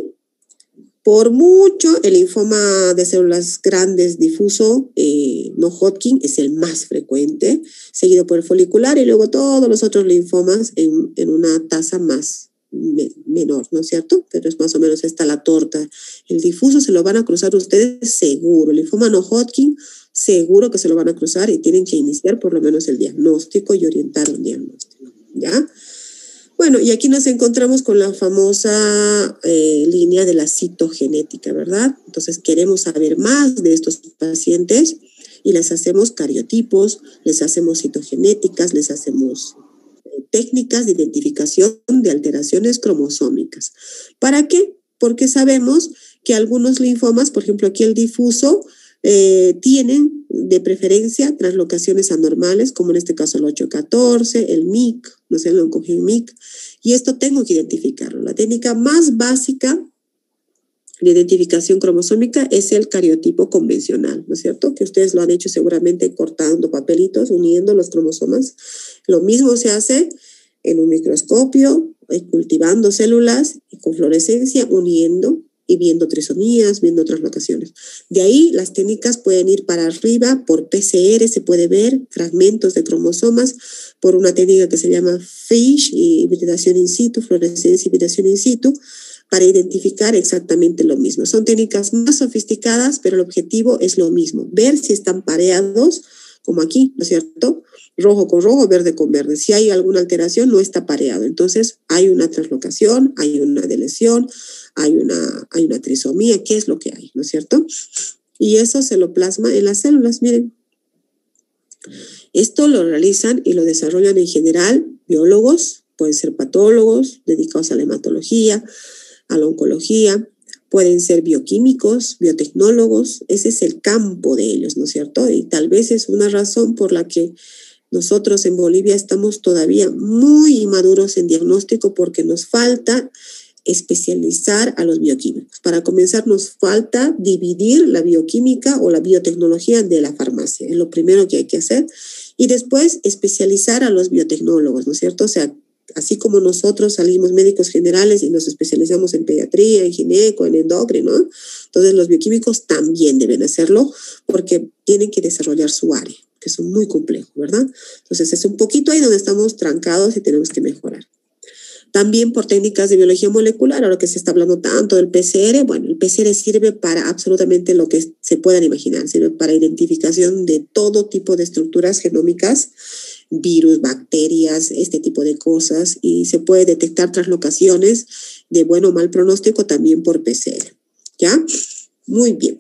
[SPEAKER 1] por mucho el linfoma de células grandes difuso, eh, no Hodgkin, es el más frecuente, seguido por el folicular y luego todos los otros linfomas en, en una tasa más menor, ¿no es cierto? Pero es más o menos esta la torta. El difuso se lo van a cruzar ustedes seguro. El linfoma no Hodgkin seguro que se lo van a cruzar y tienen que iniciar por lo menos el diagnóstico y orientar un diagnóstico, ¿ya? Bueno, y aquí nos encontramos con la famosa eh, línea de la citogenética, ¿verdad? Entonces queremos saber más de estos pacientes y les hacemos cariotipos, les hacemos citogenéticas, les hacemos técnicas de identificación de alteraciones cromosómicas. ¿Para qué? Porque sabemos que algunos linfomas, por ejemplo aquí el difuso, eh, tienen de preferencia translocaciones anormales, como en este caso el ocho catorce, el M I C, no sé, el oncogén M I C, y esto tengo que identificarlo. La técnica más básica de identificación cromosómica es el cariotipo convencional, ¿no es cierto? Que ustedes lo han hecho seguramente cortando papelitos, uniendo los cromosomas. Lo mismo se hace en un microscopio, cultivando células y con fluorescencia, uniendo y viendo trisomías, viendo translocaciones. De ahí las técnicas pueden ir para arriba, por P C R se puede ver fragmentos de cromosomas, por una técnica que se llama FISH, hibridación in situ, fluorescencia, hibridación in situ, para identificar exactamente lo mismo. Son técnicas más sofisticadas, pero el objetivo es lo mismo, ver si están pareados, como aquí, ¿no es cierto? Rojo con rojo, verde con verde. Si hay alguna alteración, no está pareado. Entonces, hay una translocación, hay una deleción, hay una, hay una trisomía. ¿Qué es lo que hay? ¿No es cierto? Y eso se lo plasma en las células. Miren, esto lo realizan y lo desarrollan en general biólogos, pueden ser patólogos dedicados a la hematología, a la oncología, pueden ser bioquímicos, biotecnólogos. Ese es el campo de ellos, ¿no es cierto? Y tal vez es una razón por la que nosotros en Bolivia estamos todavía muy inmaduros en diagnóstico, porque nos falta especializar a los bioquímicos. Para comenzar, nos falta dividir la bioquímica o la biotecnología de la farmacia. Es lo primero que hay que hacer. Y después especializar a los biotecnólogos, ¿no es cierto? O sea, así como nosotros salimos médicos generales y nos especializamos en pediatría, en gineco, en endocrino, ¿no? Entonces los bioquímicos también deben hacerlo, porque tienen que desarrollar su área, que son muy complejos, ¿verdad? Entonces es un poquito ahí donde estamos trancados y tenemos que mejorar. También por técnicas de biología molecular, ahora que se está hablando tanto del P C R, bueno, el P C R sirve para absolutamente lo que se puedan imaginar, sirve para identificación de todo tipo de estructuras genómicas, virus, bacterias, este tipo de cosas, y se puede detectar translocaciones de buen o mal pronóstico también por P C R, ¿ya? Muy bien.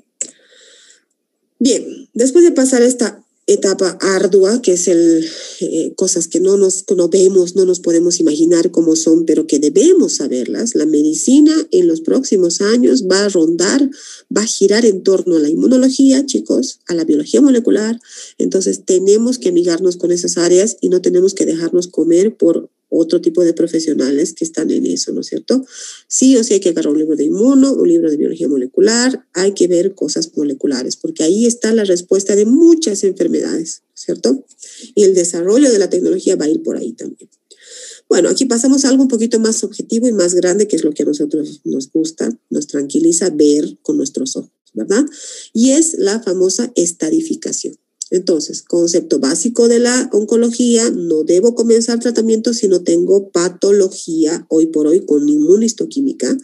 [SPEAKER 1] Bien, después de pasar esta etapa ardua, que es el eh, cosas que no nos no vemos, no nos podemos imaginar cómo son, pero que debemos saberlas. La medicina en los próximos años va a rondar, va a girar en torno a la inmunología, chicos, a la biología molecular. Entonces tenemos que amigarnos con esas áreas y no tenemos que dejarnos comer por otro tipo de profesionales que están en eso, ¿no es cierto? Sí o sí hay que agarrar un libro de inmuno, un libro de biología molecular, hay que ver cosas moleculares, porque ahí está la respuesta de muchas enfermedades, ¿cierto? Y el desarrollo de la tecnología va a ir por ahí también. Bueno, aquí pasamos a algo un poquito más objetivo y más grande, que es lo que a nosotros nos gusta, nos tranquiliza ver con nuestros ojos, ¿verdad? Y es la famosa estadificación. Entonces, concepto básico de la oncología: no debo comenzar tratamiento si no tengo patología hoy por hoy con inmunistoquímica.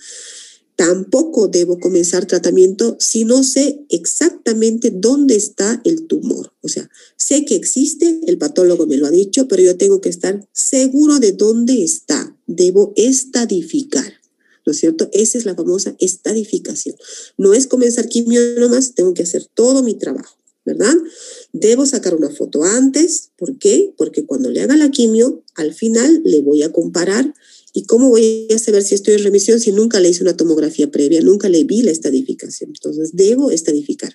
[SPEAKER 1] Tampoco debo comenzar tratamiento si no sé exactamente dónde está el tumor. O sea, sé que existe, el patólogo me lo ha dicho, pero yo tengo que estar seguro de dónde está. Debo estadificar, ¿no es cierto? Esa es la famosa estadificación. No es comenzar quimio nomás, tengo que hacer todo mi trabajo, ¿verdad? Debo sacar una foto antes. ¿Por qué? Porque cuando le haga la quimio, al final le voy a comparar. ¿Y cómo voy a saber si estoy en remisión si nunca le hice una tomografía previa, nunca le vi la estadificación? Entonces, debo estadificar.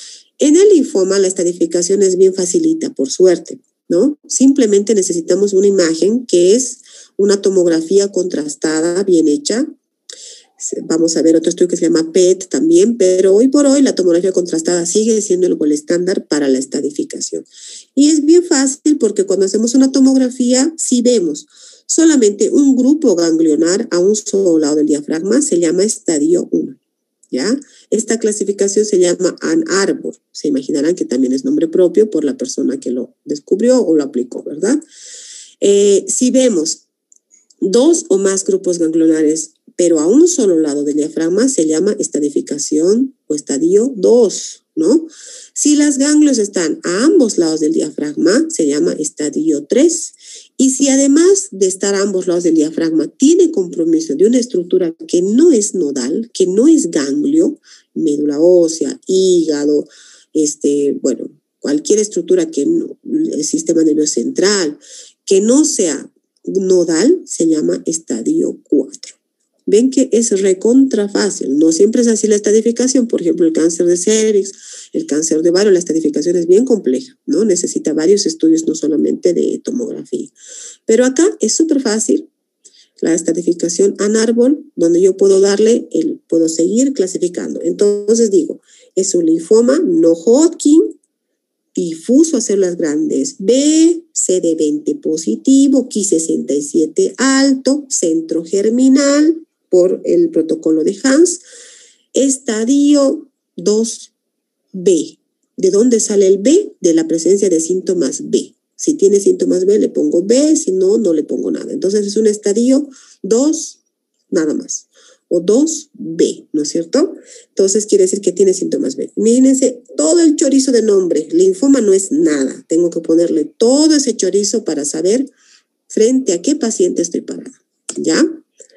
[SPEAKER 1] En el linfoma, la estadificación es bien facilita, por suerte, ¿no? Simplemente necesitamos una imagen que es una tomografía contrastada, bien hecha. Vamos a ver otro estudio que se llama P E T también, pero hoy por hoy la tomografía contrastada sigue siendo el estándar para la estadificación. Y es bien fácil, porque cuando hacemos una tomografía, si vemos solamente un grupo ganglionar a un solo lado del diafragma, se llama estadio uno, ¿ya? Esta clasificación se llama Ann Arbor. Se imaginarán que también es nombre propio por la persona que lo descubrió o lo aplicó, ¿verdad? Eh, si vemos dos o más grupos ganglionares, pero a un solo lado del diafragma, se llama estadificación o estadio dos, ¿no? Si las ganglios están a ambos lados del diafragma, se llama estadio tres. Y si además de estar a ambos lados del diafragma tiene compromiso de una estructura que no es nodal, que no es ganglio, médula ósea, hígado, este, bueno, cualquier estructura que no, el sistema nervioso central, que no sea nodal, se llama estadio cuatro. ven que es recontra fácil. No siempre es así la estadificación. Por ejemplo, el cáncer de cervix, el cáncer de ovario, la estadificación es bien compleja, ¿no? Necesita varios estudios, no solamente de tomografía. Pero acá es súper fácil. La estratificación en árbol, donde yo puedo darle, el, puedo seguir clasificando. Entonces digo, es un linfoma no Hodgkin, difuso a células grandes B, C D veinte positivo, Ki sesenta y siete alto, centro germinal, por el protocolo de Hans, estadio dos B. ¿De dónde sale el B? De la presencia de síntomas B. Si tiene síntomas B, le pongo B, si no, no le pongo nada. Entonces es un estadio dos, nada más. O dos B, ¿no es cierto? Entonces quiere decir que tiene síntomas B. Mírense, todo el chorizo de nombre. Linfoma no es nada. Tengo que ponerle todo ese chorizo para saber frente a qué paciente estoy parada. ¿Ya?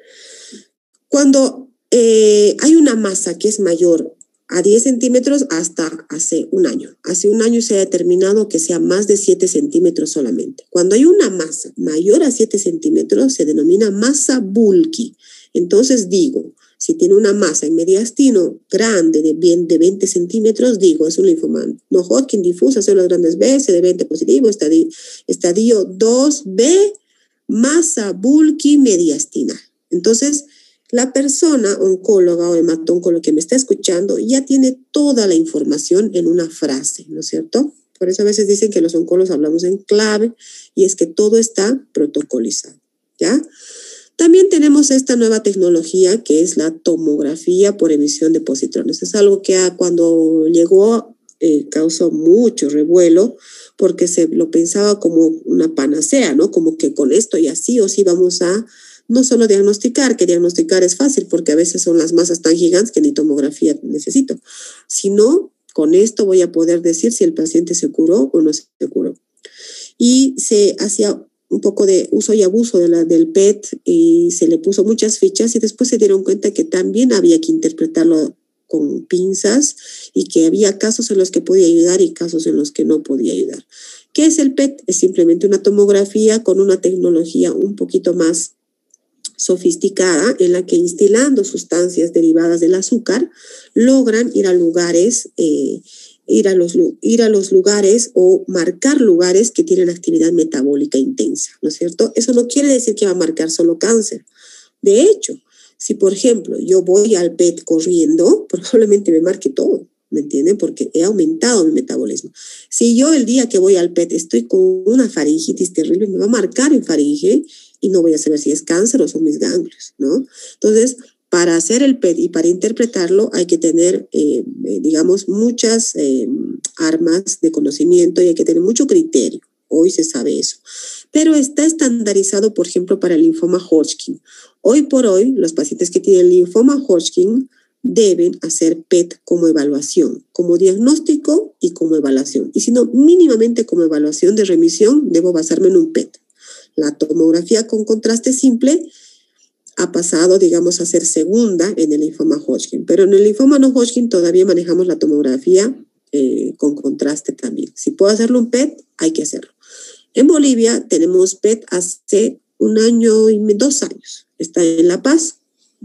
[SPEAKER 1] Cuando eh, hay una masa que es mayor a diez centímetros hasta hace un año. Hace un año se ha determinado que sea más de siete centímetros solamente. Cuando hay una masa mayor a siete centímetros se denomina masa bulky. Entonces digo, si tiene una masa en mediastino grande de, de veinte centímetros, digo, es un linfoma no Hodgkin difusa, células grandes B, C D veinte positivo, estadio, estadio dos B, masa bulky mediastinal. Entonces, la persona oncóloga o hematólogo que me está escuchando ya tiene toda la información en una frase, ¿no es cierto? Por eso a veces dicen que los oncólogos hablamos en clave y es que todo está protocolizado, ¿ya? También tenemos esta nueva tecnología que es la tomografía por emisión de positrones. Es algo que a, cuando llegó eh, causó mucho revuelo porque se lo pensaba como una panacea, ¿no? Como que con esto ya sí o sí vamos a no solo diagnosticar, que diagnosticar es fácil porque a veces son las masas tan gigantes que ni tomografía necesito, sino con esto voy a poder decir si el paciente se curó o no se curó. Y se hacía un poco de uso y abuso de la, del P E T y se le puso muchas fichas y después se dieron cuenta que también había que interpretarlo con pinzas y que había casos en los que podía ayudar y casos en los que no podía ayudar. ¿Qué es el P E T? Es simplemente una tomografía con una tecnología un poquito más sofisticada en la que instilando sustancias derivadas del azúcar logran ir a lugares, eh, ir, a los, ir a los lugares o marcar lugares que tienen actividad metabólica intensa, ¿no es cierto? Eso no quiere decir que va a marcar solo cáncer. De hecho, si por ejemplo yo voy al P E T corriendo, probablemente me marque todo, ¿me entienden? Porque he aumentado mi metabolismo. Si yo el día que voy al P E T estoy con una faringitis terrible, me va a marcar en faringe y no voy a saber si es cáncer o son mis ganglios, ¿no? Entonces, para hacer el P E T y para interpretarlo hay que tener, eh, digamos, muchas eh, armas de conocimiento y hay que tener mucho criterio. Hoy se sabe eso. Pero está estandarizado, por ejemplo, para el linfoma Hodgkin. Hoy por hoy, los pacientes que tienen linfoma Hodgkin deben hacer P E T como evaluación, como diagnóstico y como evaluación. Y si no, mínimamente como evaluación de remisión, debo basarme en un P E T. La tomografía con contraste simple ha pasado, digamos, a ser segunda en el linfoma Hodgkin, pero en el linfoma no Hodgkin todavía manejamos la tomografía eh, con contraste también. Si puedo hacerlo un P E T, hay que hacerlo. En Bolivia tenemos P E T hace un año y dos años. Está en La Paz.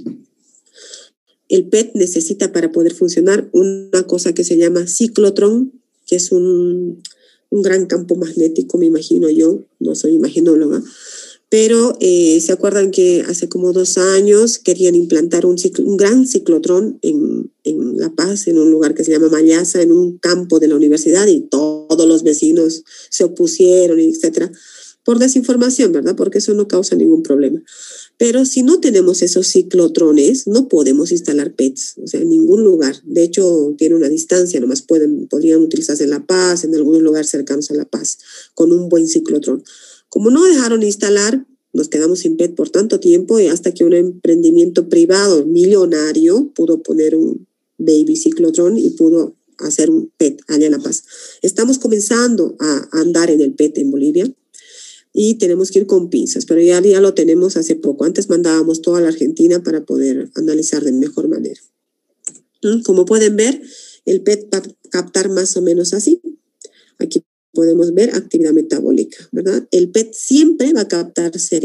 [SPEAKER 1] El P E T necesita para poder funcionar una cosa que se llama ciclotrón, que es un... un gran campo magnético, me imagino yo, no soy imaginóloga, pero eh, se acuerdan que hace como dos años querían implantar un, ciclo, un gran ciclotrón en, en La Paz, en un lugar que se llama Mayasa, en un campo de la universidad, y todos los vecinos se opusieron, etcétera, por desinformación, ¿verdad? Porque eso no causa ningún problema. Pero si no tenemos esos ciclotrones, no podemos instalar P E Ts, o sea, en ningún lugar. De hecho, tiene una distancia, nomás pueden, podrían utilizarse en La Paz, en algunos lugares cercanos a La Paz, con un buen ciclotrón. Como no dejaron instalar, nos quedamos sin P E T por tanto tiempo y hasta que un emprendimiento privado millonario pudo poner un baby ciclotrón y pudo hacer un P E T allá en La Paz. Estamos comenzando a andar en el P E T en Bolivia. Y tenemos que ir con pinzas, pero ya, ya lo tenemos hace poco. Antes mandábamos toda la Argentina para poder analizar de mejor manera. Como pueden ver, el P E T va a captar más o menos así. Aquí podemos ver actividad metabólica, ¿verdad? El P E T siempre va a captar cerebro.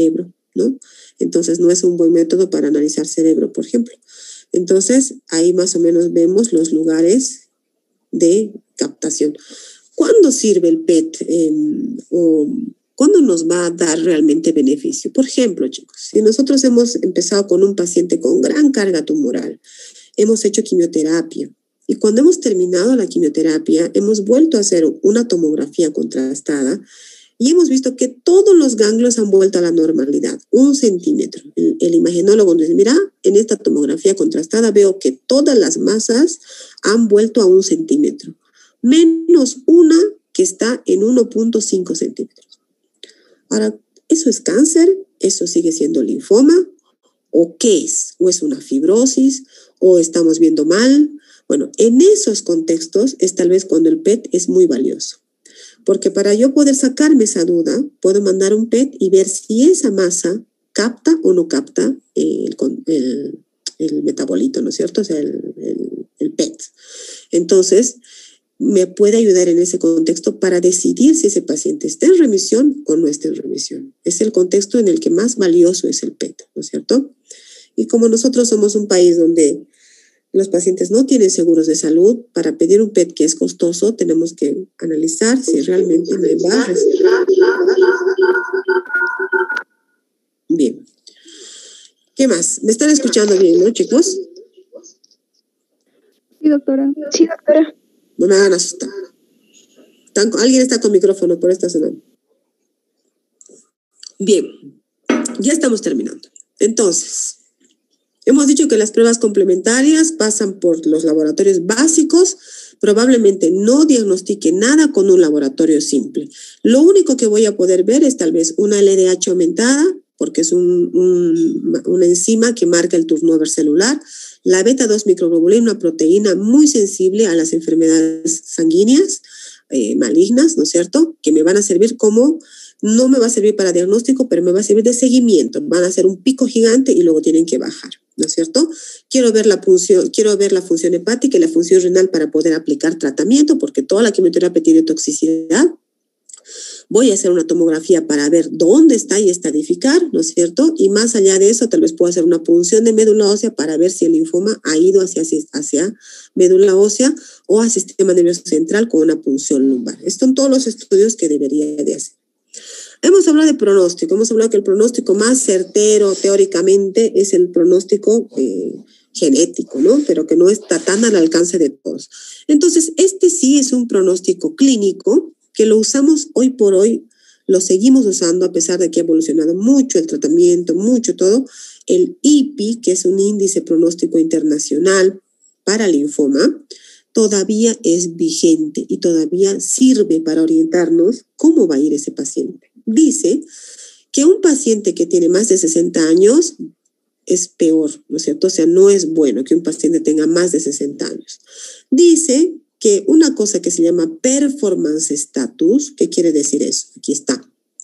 [SPEAKER 1] ¿no? Entonces no es un buen método para analizar cerebro, por ejemplo. Entonces ahí más o menos vemos los lugares de captación. ¿Cuándo sirve el P E T? Eh, o ¿Cuándo nos va a dar realmente beneficio? Por ejemplo, chicos, si nosotros hemos empezado con un paciente con gran carga tumoral, hemos hecho quimioterapia, y cuando hemos terminado la quimioterapia, hemos vuelto a hacer una tomografía contrastada y hemos visto que todos los ganglios han vuelto a la normalidad, un centímetro. El, el imagenólogo nos dice, mira, en esta tomografía contrastada veo que todas las masas han vuelto a un centímetro, menos una que está en uno punto cinco centímetros. Ahora, ¿eso es cáncer? ¿Eso sigue siendo linfoma? ¿O qué es? ¿O es una fibrosis? ¿O estamos viendo mal? Bueno, en esos contextos es tal vez cuando el P E T es muy valioso. Porque para yo poder sacarme esa duda, puedo mandar un P E T y ver si esa masa capta o no capta el, el, el metabolito, ¿no es cierto? O sea, el, el, el P E T. Entonces, me puede ayudar en ese contexto para decidir si ese paciente está en remisión o no está en remisión. Es el contexto en el que más valioso es el P E T, ¿no es cierto? Y como nosotros somos un país donde los pacientes no tienen seguros de salud, para pedir un P E T que es costoso, tenemos que analizar si realmente me va a recibir. Bien. ¿Qué más? ¿Me están escuchando bien, no, chicos?
[SPEAKER 2] Sí, doctora. Sí, doctora.
[SPEAKER 1] No me hagan asustar. ¿Alguien está con micrófono por esta semana? Bien. Ya estamos terminando. Entonces, hemos dicho que las pruebas complementarias pasan por los laboratorios básicos. Probablemente no diagnostique nada con un laboratorio simple. Lo único que voy a poder ver es tal vez una L D H aumentada, porque es un, un, una enzima que marca el turnover celular. La beta dos microglobulina, una proteína muy sensible a las enfermedades sanguíneas eh, malignas, ¿no es cierto? Que me van a servir como... No me va a servir para diagnóstico, pero me va a servir de seguimiento. Van a hacer un pico gigante y luego tienen que bajar, ¿no es cierto? Quiero ver la función, quiero ver la función hepática y la función renal para poder aplicar tratamiento, porque toda la quimioterapia tiene toxicidad. Voy a hacer una tomografía para ver dónde está y estadificar, ¿no es cierto? Y más allá de eso, tal vez puedo hacer una punción de médula ósea para ver si el linfoma ha ido hacia, hacia médula ósea o al sistema nervioso central con una punción lumbar. Estos son todos los estudios que debería de hacer. Hemos hablado de pronóstico, hemos hablado que el pronóstico más certero teóricamente es el pronóstico eh, genético, ¿no? Pero que no está tan al alcance de todos. Entonces, este sí es un pronóstico clínico que lo usamos hoy por hoy, lo seguimos usando a pesar de que ha evolucionado mucho el tratamiento, mucho todo. El I P I, que es un índice pronóstico internacional para linfoma, todavía es vigente y todavía sirve para orientarnos cómo va a ir ese paciente. Dice que un paciente que tiene más de sesenta años es peor, ¿no es cierto? O sea, no es bueno que un paciente tenga más de sesenta años. Dice que una cosa que se llama performance status, ¿qué quiere decir eso? Aquí está.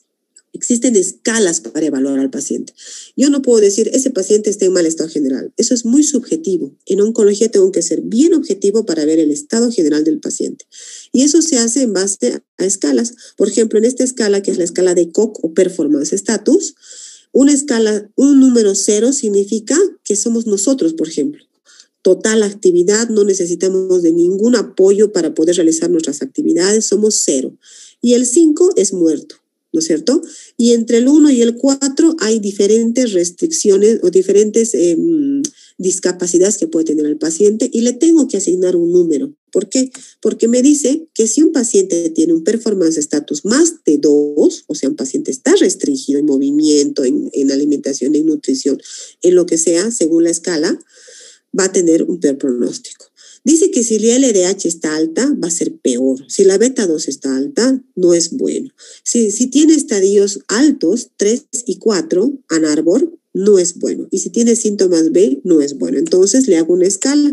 [SPEAKER 1] Existen escalas para evaluar al paciente. Yo no puedo decir, ese paciente está en mal estado general. Eso es muy subjetivo. En oncología tengo que ser bien objetivo para ver el estado general del paciente. Y eso se hace en base a escalas. Por ejemplo, en esta escala, que es la escala de Koch o Performance Status, una escala, un número cero significa que somos nosotros, por ejemplo. Total actividad, no necesitamos de ningún apoyo para poder realizar nuestras actividades, somos cero. Y el cinco es muerto, ¿no es cierto? Y entre el uno y el cuatro hay diferentes restricciones o diferentes eh, discapacidades que puede tener el paciente y le tengo que asignar un número. ¿Por qué? Porque me dice que si un paciente tiene un performance status más de dos, o sea, un paciente está restringido en movimiento, en, en alimentación, en nutrición, en lo que sea, según la escala, va a tener un peor pronóstico. Dice que si la L D H está alta, va a ser peor. Si la beta dos está alta, no es bueno. Si, si tiene estadios altos, tres y cuatro, Ann Arbor, no es bueno. Y si tiene síntomas B, no es bueno. Entonces le hago una escala.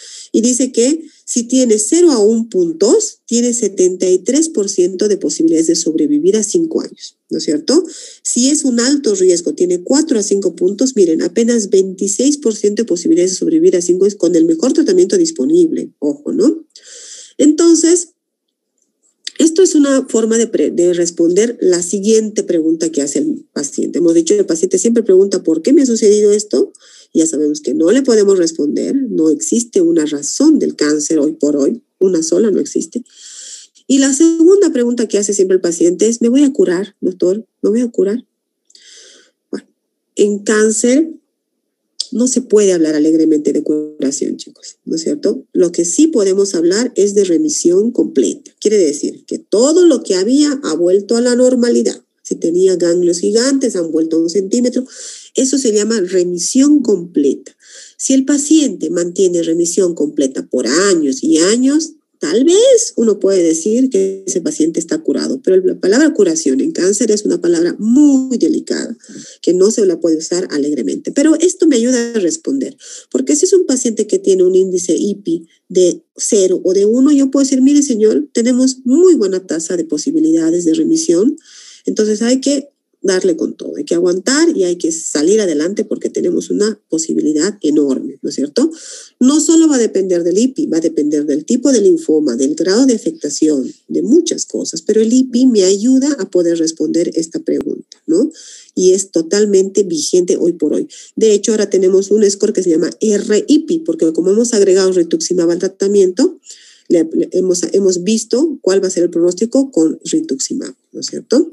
[SPEAKER 1] Y dice que si tiene cero a un puntos, tiene setenta y tres por ciento de posibilidades de sobrevivir a cinco años, ¿no es cierto? Si es un alto riesgo, tiene cuatro a cinco puntos, miren, apenas veintiséis por ciento de posibilidades de sobrevivir a cinco años con el mejor tratamiento disponible, ojo, ¿no? Entonces, Esto es una forma de, pre, de responder la siguiente pregunta que hace el paciente. Hemos dicho que el paciente siempre pregunta ¿por qué me ha sucedido esto? Ya sabemos que no le podemos responder, no existe una razón del cáncer hoy por hoy, una sola no existe. Y la segunda pregunta que hace siempre el paciente es, ¿me voy a curar, doctor? ¿Me voy a curar? Bueno, en cáncer no se puede hablar alegremente de curación, chicos, ¿no es cierto? Lo que sí podemos hablar es de remisión completa. Quiere decir que todo lo que había ha vuelto a la normalidad. Si tenía ganglios gigantes, han vuelto a un centímetro. Eso se llama remisión completa. Si el paciente mantiene remisión completa por años y años, tal vez uno puede decir que ese paciente está curado, pero la palabra curación en cáncer es una palabra muy delicada, que no se la puede usar alegremente. Pero esto me ayuda a responder, porque si es un paciente que tiene un índice I P I de cero o de uno, yo puedo decir, mire señor, tenemos muy buena tasa de posibilidades de remisión, entonces hay que darle con todo, hay que aguantar y hay que salir adelante porque tenemos una posibilidad enorme, ¿no es cierto? No solo va a depender del I P I, va a depender del tipo de linfoma, del grado de afectación, de muchas cosas, pero el I P I me ayuda a poder responder esta pregunta, ¿no? Y es totalmente vigente hoy por hoy. De hecho, ahora tenemos un score que se llama R I P I, porque como hemos agregado rituximab al tratamiento, le, le, hemos, hemos visto cuál va a ser el pronóstico con rituximab, ¿no es cierto?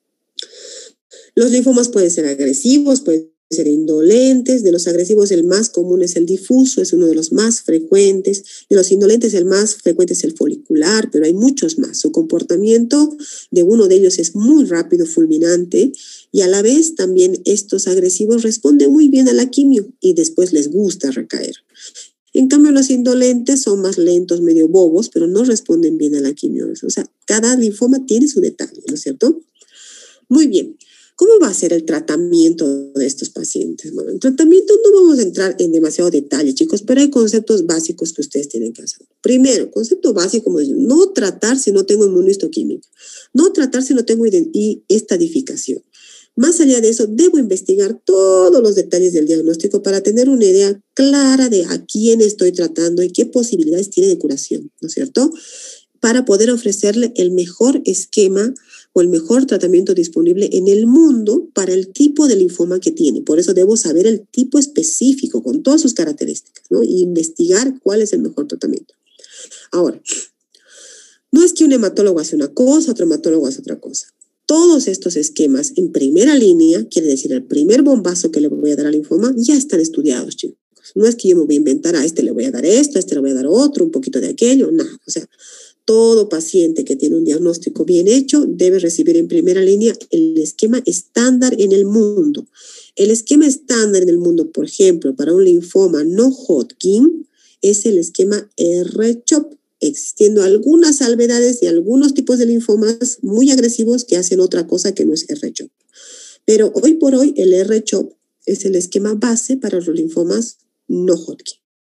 [SPEAKER 1] Los linfomas pueden ser agresivos, pueden ser indolentes. De los agresivos el más común es el difuso, es uno de los más frecuentes. De los indolentes el más frecuente es el folicular, pero hay muchos más. Su comportamiento de uno de ellos es muy rápido, fulminante, y a la vez también estos agresivos responden muy bien a la quimio y después les gusta recaer. En cambio, los indolentes son más lentos, medio bobos, pero no responden bien a la quimio. O sea, cada linfoma tiene su detalle, ¿no es cierto? Muy bien. ¿Cómo va a ser el tratamiento de estos pacientes? Bueno, el tratamiento no vamos a entrar en demasiado detalle, chicos, pero hay conceptos básicos que ustedes tienen que hacer. Primero, concepto básico, como digo, no tratar si no tengo inmunohistoquímica, no tratar si no tengo estadificación. Más allá de eso, debo investigar todos los detalles del diagnóstico para tener una idea clara de a quién estoy tratando y qué posibilidades tiene de curación, ¿no es cierto? Para poder ofrecerle el mejor esquema o el mejor tratamiento disponible en el mundo para el tipo de linfoma que tiene. Por eso debo saber el tipo específico con todas sus características, ¿no? Y investigar cuál es el mejor tratamiento. Ahora, no es que un hematólogo hace una cosa, otro hematólogo hace otra cosa. Todos estos esquemas en primera línea, quiere decir el primer bombazo que le voy a dar al linfoma, ya están estudiados, chicos. No es que yo me voy a inventar, a este le voy a dar esto, a este le voy a dar otro, un poquito de aquello, nada. O sea, todo paciente que tiene un diagnóstico bien hecho debe recibir en primera línea el esquema estándar en el mundo. El esquema estándar en el mundo, por ejemplo, para un linfoma no Hodgkin, es el esquema R CHOP, existiendo algunas salvedades y algunos tipos de linfomas muy agresivos que hacen otra cosa que no es R CHOP. Pero hoy por hoy el R CHOP es el esquema base para los linfomas no Hodgkin.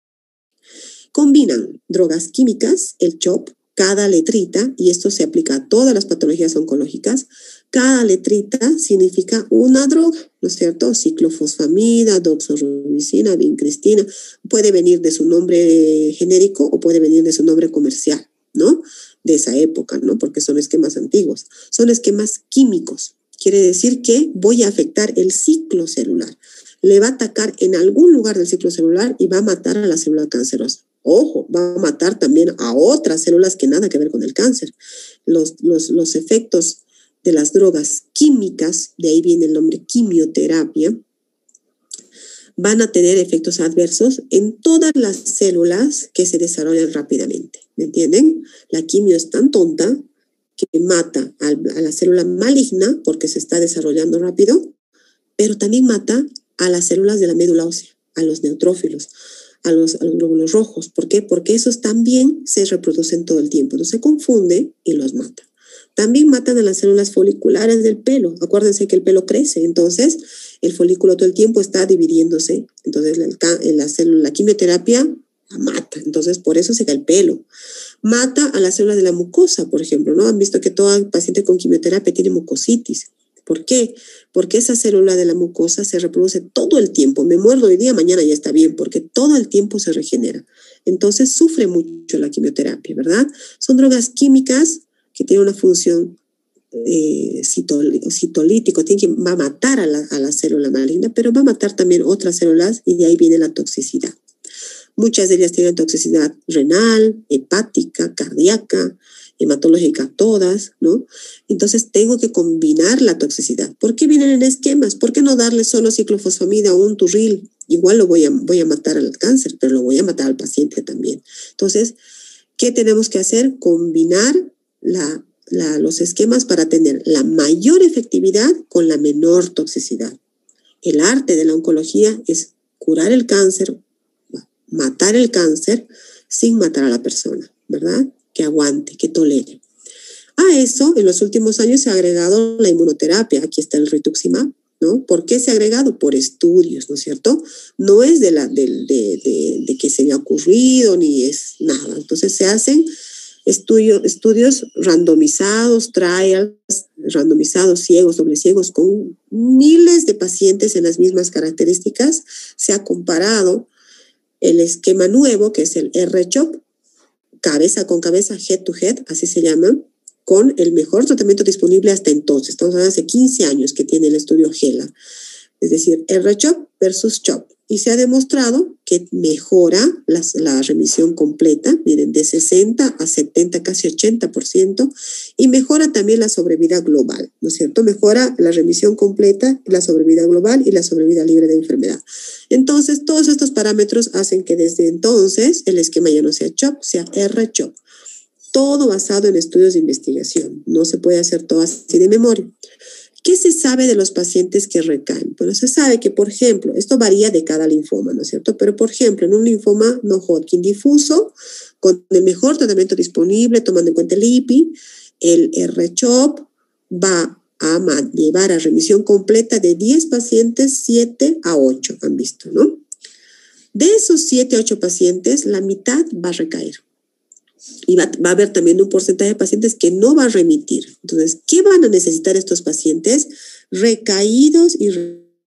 [SPEAKER 1] Combinan drogas químicas, el CHOP, cada letrita, y esto se aplica a todas las patologías oncológicas, cada letrita significa una droga, ¿no es cierto? Ciclofosfamida, doxorubicina, vincristina, puede venir de su nombre genérico o puede venir de su nombre comercial, ¿no? De esa época, ¿no? Porque son esquemas antiguos, son esquemas químicos. Quiere decir que voy a afectar el ciclo celular. Le va a atacar en algún lugar del ciclo celular y va a matar a la célula cancerosa. Ojo, va a matar también a otras células que nada que ver con el cáncer. Los, los, los efectos de las drogas químicas, de ahí viene el nombre quimioterapia, van a tener efectos adversos en todas las células que se desarrollan rápidamente. ¿Me entienden? La quimio es tan tonta que mata a, a la célula maligna porque se está desarrollando rápido, pero también mata a las células de la médula ósea, a los neutrófilos, a los, a los glóbulos rojos. ¿Por qué? Porque esos también se reproducen todo el tiempo. Entonces se confunde y los mata. También matan a las células foliculares del pelo. Acuérdense que el pelo crece, entonces el folículo todo el tiempo está dividiéndose. Entonces la, la, célula, la quimioterapia la mata. Entonces por eso se cae el pelo. Mata a las células de la mucosa, por ejemplo, ¿no? Han visto que todo paciente con quimioterapia tiene mucositis. ¿Por qué? Porque esa célula de la mucosa se reproduce todo el tiempo. Me muerdo hoy día, mañana ya está bien, porque todo el tiempo se regenera. Entonces sufre mucho la quimioterapia, ¿verdad? Son drogas químicas que tiene una función eh, citolítico, tiene que, va a matar a la, a la célula maligna, pero va a matar también otras células y de ahí viene la toxicidad. Muchas de ellas tienen toxicidad renal, hepática, cardíaca, hematológica, todas, ¿no? Entonces tengo que combinar la toxicidad. ¿Por qué vienen en esquemas? ¿Por qué no darle solo ciclofosfamida o un turril? Igual lo voy a, voy a matar al cáncer, pero lo voy a matar al paciente también. Entonces, ¿qué tenemos que hacer? Combinar la, la, los esquemas para tener la mayor efectividad con la menor toxicidad. El arte de la oncología es curar el cáncer, matar el cáncer sin matar a la persona, ¿verdad? Que aguante, que tolere. A eso, en los últimos años se ha agregado la inmunoterapia. Aquí está el rituximab, ¿no? ¿Por qué se ha agregado? Por estudios, ¿no es cierto? No es de, la, de, de, de, de que se me ha ocurrido ni es nada. Entonces se hacen estudio, estudios randomizados, trials, randomizados, ciegos, doble ciegos, con miles de pacientes en las mismas características. Se ha comparado el esquema nuevo, que es el R CHOP, cabeza con cabeza, head to head, así se llama, con el mejor tratamiento disponible hasta entonces. Estamos hablando de hace quince años que tiene el estudio GELA. Es decir, R CHOP versus CHOP. Y se ha demostrado que mejora la, la remisión completa, miren, de sesenta a setenta, casi ochenta por ciento, y mejora también la sobrevida global, ¿no es cierto? Mejora la remisión completa, la sobrevida global y la sobrevida libre de enfermedad. Entonces, todos estos parámetros hacen que desde entonces el esquema ya no sea CHOP, sea R CHOP. Todo basado en estudios de investigación. No se puede hacer todo así de memoria. ¿Qué se sabe de los pacientes que recaen? Bueno, se sabe que, por ejemplo, esto varía de cada linfoma, ¿no es cierto? Pero, por ejemplo, en un linfoma no Hodgkin difuso, con el mejor tratamiento disponible, tomando en cuenta el I P I, el R CHOP va a llevar a remisión completa de diez pacientes, siete a ocho han visto, ¿no? De esos siete a ocho pacientes, la mitad va a recaer. Y va, va a haber también un porcentaje de pacientes que no va a remitir. Entonces, ¿qué van a necesitar estos pacientes? Recaídos y... Re...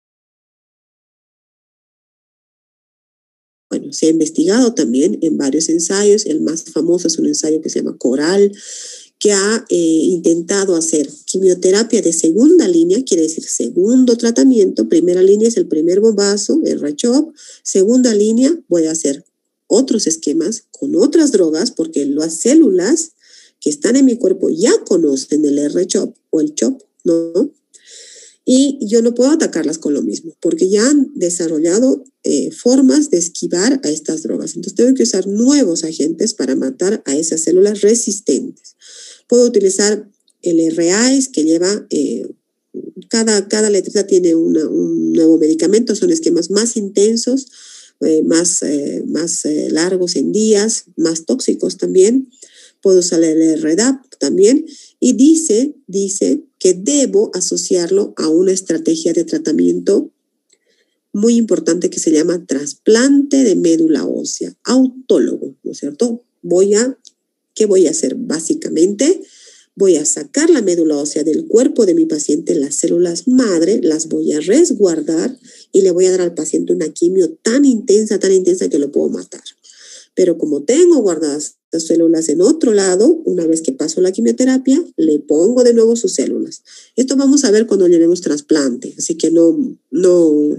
[SPEAKER 1] Bueno, se ha investigado también en varios ensayos. El más famoso es un ensayo que se llama CORAL, que ha eh, intentado hacer quimioterapia de segunda línea, quiere decir segundo tratamiento. Primera línea es el primer bombazo, el R CHOP. Segunda línea voy a hacer otros esquemas con otras drogas, porque las células que están en mi cuerpo ya conocen el R CHOP o el CHOP, ¿no? Y yo no puedo atacarlas con lo mismo, porque ya han desarrollado eh, formas de esquivar a estas drogas. Entonces tengo que usar nuevos agentes para matar a esas células resistentes. Puedo utilizar el R A S, que lleva, eh, cada, cada letrita tiene una, un nuevo medicamento, son esquemas más intensos, Eh, más, eh, más eh, largos en días, más tóxicos también. Puedo usar el R D A P también. Y dice, dice que debo asociarlo a una estrategia de tratamiento muy importante que se llama trasplante de médula ósea, autólogo, ¿no es cierto? Voy a, ¿qué voy a hacer? Básicamente, voy a sacar la médula ósea del cuerpo de mi paciente, las células madre, las voy a resguardar y le voy a dar al paciente una quimio tan intensa, tan intensa que lo puedo matar. Pero como tengo guardadas las células en otro lado, una vez que paso la quimioterapia, le pongo de nuevo sus células. Esto vamos a ver cuando llevemos trasplante, así que no, no,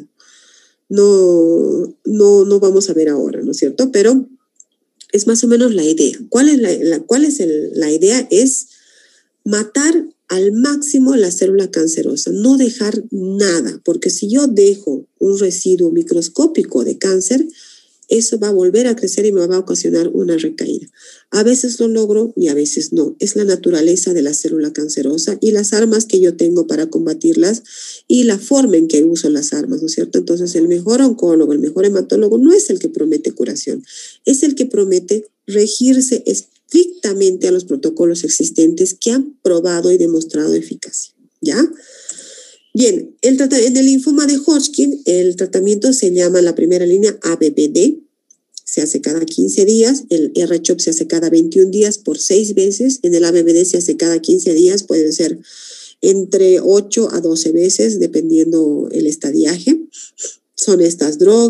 [SPEAKER 1] no, no, no vamos a ver ahora, ¿no es cierto? Pero es más o menos la idea. ¿Cuál es la, la, cuál es el, la idea? Es matar al máximo la célula cancerosa, no dejar nada, porque si yo dejo un residuo microscópico de cáncer, eso va a volver a crecer y me va a ocasionar una recaída. A veces lo logro y a veces no. Es la naturaleza de la célula cancerosa y las armas que yo tengo para combatirlas y la forma en que uso las armas, ¿no es cierto? Entonces, el mejor oncólogo, el mejor hematólogo no es el que promete curación, es el que promete regirse estrictamente a los protocolos existentes que han probado y demostrado eficacia, ¿ya? Bien, el en el linfoma de Hodgkin, el tratamiento se llama la primera línea A B B D, se hace cada quince días, el R CHOP se hace cada veintiún días por seis veces, en el A B B D se hace cada quince días, pueden ser entre ocho a doce veces, dependiendo el estadiaje. Son estas drogas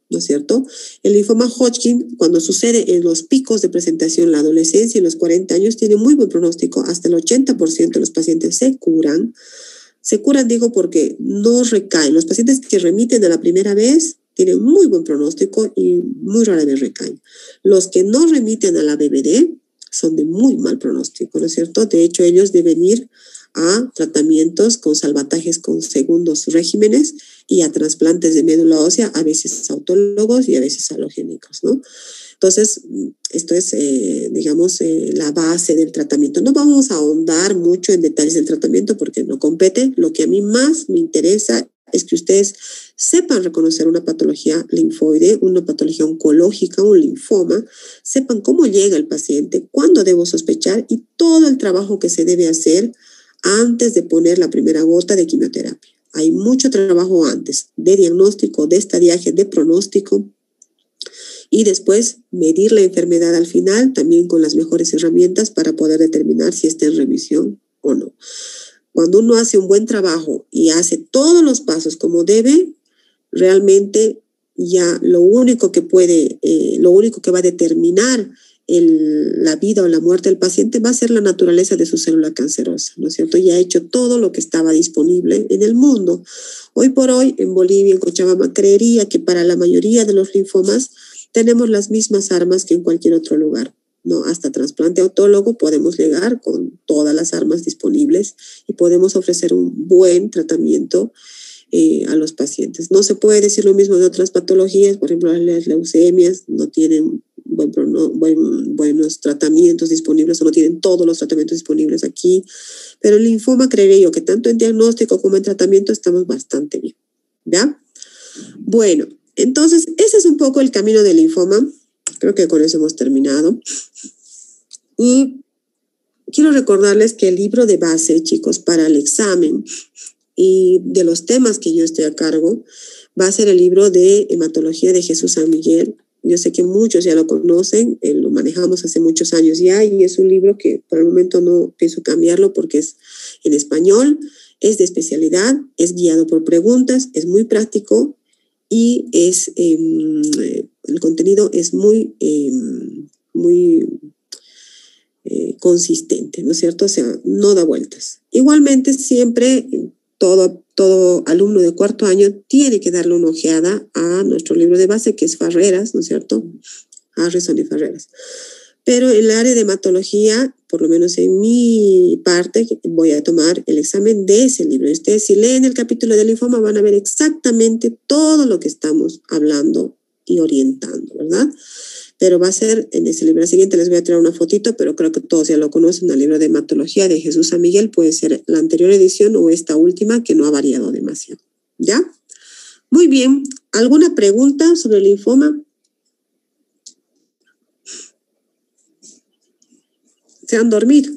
[SPEAKER 1] ¿no es cierto? El linfoma Hodgkin, cuando sucede en los picos de presentación, la adolescencia y los cuarenta años, tiene muy buen pronóstico. Hasta el ochenta por ciento de los pacientes se curan. Se curan, digo, porque no recaen. Los pacientes que remiten a la primera vez tienen muy buen pronóstico y muy rara vez recaen. Los que no remiten a la B B D son de muy mal pronóstico, ¿no es cierto? De hecho, ellos deben ir a tratamientos con salvatajes con segundos regímenes y a trasplantes de médula ósea, a veces autólogos y a veces halogénicos, ¿no? Entonces, esto es, eh, digamos, eh, la base del tratamiento. No vamos a ahondar mucho en detalles del tratamiento porque no compete. Lo que a mí más me interesa es que ustedes sepan reconocer una patología linfoide, una patología oncológica, un linfoma, sepan cómo llega el paciente, cuándo debo sospechar y todo el trabajo que se debe hacer antes de poner la primera gota de quimioterapia. Hay mucho trabajo antes, de diagnóstico, de estadiaje, de pronóstico, y después medir la enfermedad al final, también con las mejores herramientas para poder determinar si está en remisión o no. Cuando uno hace un buen trabajo y hace todos los pasos como debe, realmente ya lo único que puede, eh, lo único que va a determinar el, la vida o la muerte del paciente va a ser la naturaleza de su célula cancerosa, ¿no es cierto? Ya ha hecho todo lo que estaba disponible en el mundo. Hoy por hoy, en Bolivia, en Cochabamba, creería que para la mayoría de los linfomas tenemos las mismas armas que en cualquier otro lugar, ¿no? Hasta trasplante autólogo podemos llegar con todas las armas disponibles y podemos ofrecer un buen tratamiento eh, a los pacientes. No se puede decir lo mismo de otras patologías, por ejemplo, las leucemias no tienen buen, no, buen, buenos tratamientos disponibles o no tienen todos los tratamientos disponibles aquí, pero el linfoma creería yo que tanto en diagnóstico como en tratamiento estamos bastante bien, ¿ya? Bueno, entonces ese es un poco el camino del linfoma. Creo que con eso hemos terminado. Y quiero recordarles que el libro de base, chicos, para el examen y de los temas que yo estoy a cargo, va a ser el libro de hematología de Jesús San Miguel. Yo sé que muchos ya lo conocen, eh, lo manejamos hace muchos años ya y es un libro que por el momento no pienso cambiarlo porque es en español, es de especialidad, es guiado por preguntas, es muy práctico y es, eh, el contenido es muy, eh, muy eh, consistente, ¿no es cierto? O sea, no da vueltas. Igualmente, siempre todo, todo alumno de cuarto año tiene que darle una ojeada a nuestro libro de base, que es Farreras, ¿no es cierto? Harrison y Farreras. Pero en el área de hematología, por lo menos en mi parte, voy a tomar el examen de ese libro. Ustedes, si leen el capítulo del linfoma, van a ver exactamente todo lo que estamos hablando y orientando, ¿verdad? Pero va a ser en ese libro. El siguiente les voy a traer una fotito, pero creo que todos ya lo conocen, el libro de hematología de Jesús San Miguel. Puede ser la anterior edición o esta última, que no ha variado demasiado. ¿Ya? Muy bien. ¿Alguna pregunta sobre el linfoma? ¿Se han dormido?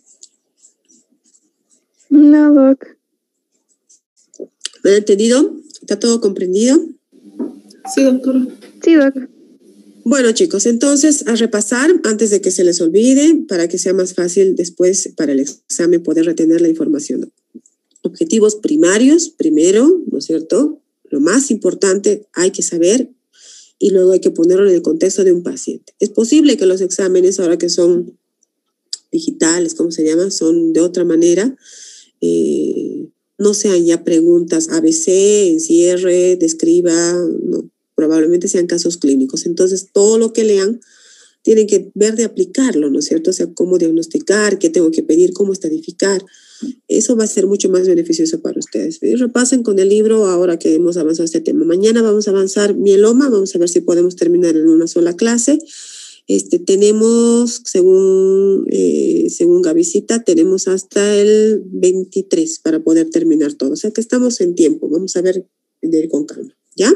[SPEAKER 2] No, Doc.
[SPEAKER 1] ¿Me han entendido? ¿Está todo comprendido?
[SPEAKER 3] Sí, doctora.
[SPEAKER 2] Sí, Doc.
[SPEAKER 1] Bueno, chicos, entonces a repasar antes de que se les olvide para que sea más fácil después para el examen poder retener la información. Objetivos primarios, primero, ¿no es cierto? Lo más importante hay que saber y luego hay que ponerlo en el contexto de un paciente. Es posible que los exámenes, ahora que son digitales, ¿cómo se llama? Son de otra manera, eh, no sean ya preguntas A B C, encierre, describa, no, probablemente sean casos clínicos. Entonces, todo lo que lean tienen que ver de aplicarlo, ¿no es cierto? O sea, cómo diagnosticar, qué tengo que pedir, cómo estadificar. Eso va a ser mucho más beneficioso para ustedes. Y repasen con el libro ahora que hemos avanzado este tema. Mañana vamos a avanzar mieloma, vamos a ver si podemos terminar en una sola clase. Este, tenemos, según, eh, según Gavisita, tenemos hasta el veintitrés para poder terminar todo. O sea que estamos en tiempo. Vamos a ver de ir con calma. ¿Ya?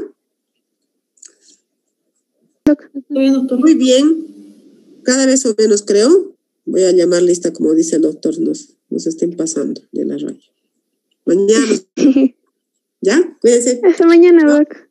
[SPEAKER 1] Muy bien. Cada vez o menos, creo. Voy a llamar lista, como dice el doctor, nos, nos estén pasando de la radio. Mañana. ¿Ya? Cuídense.
[SPEAKER 2] Hasta mañana, Doc.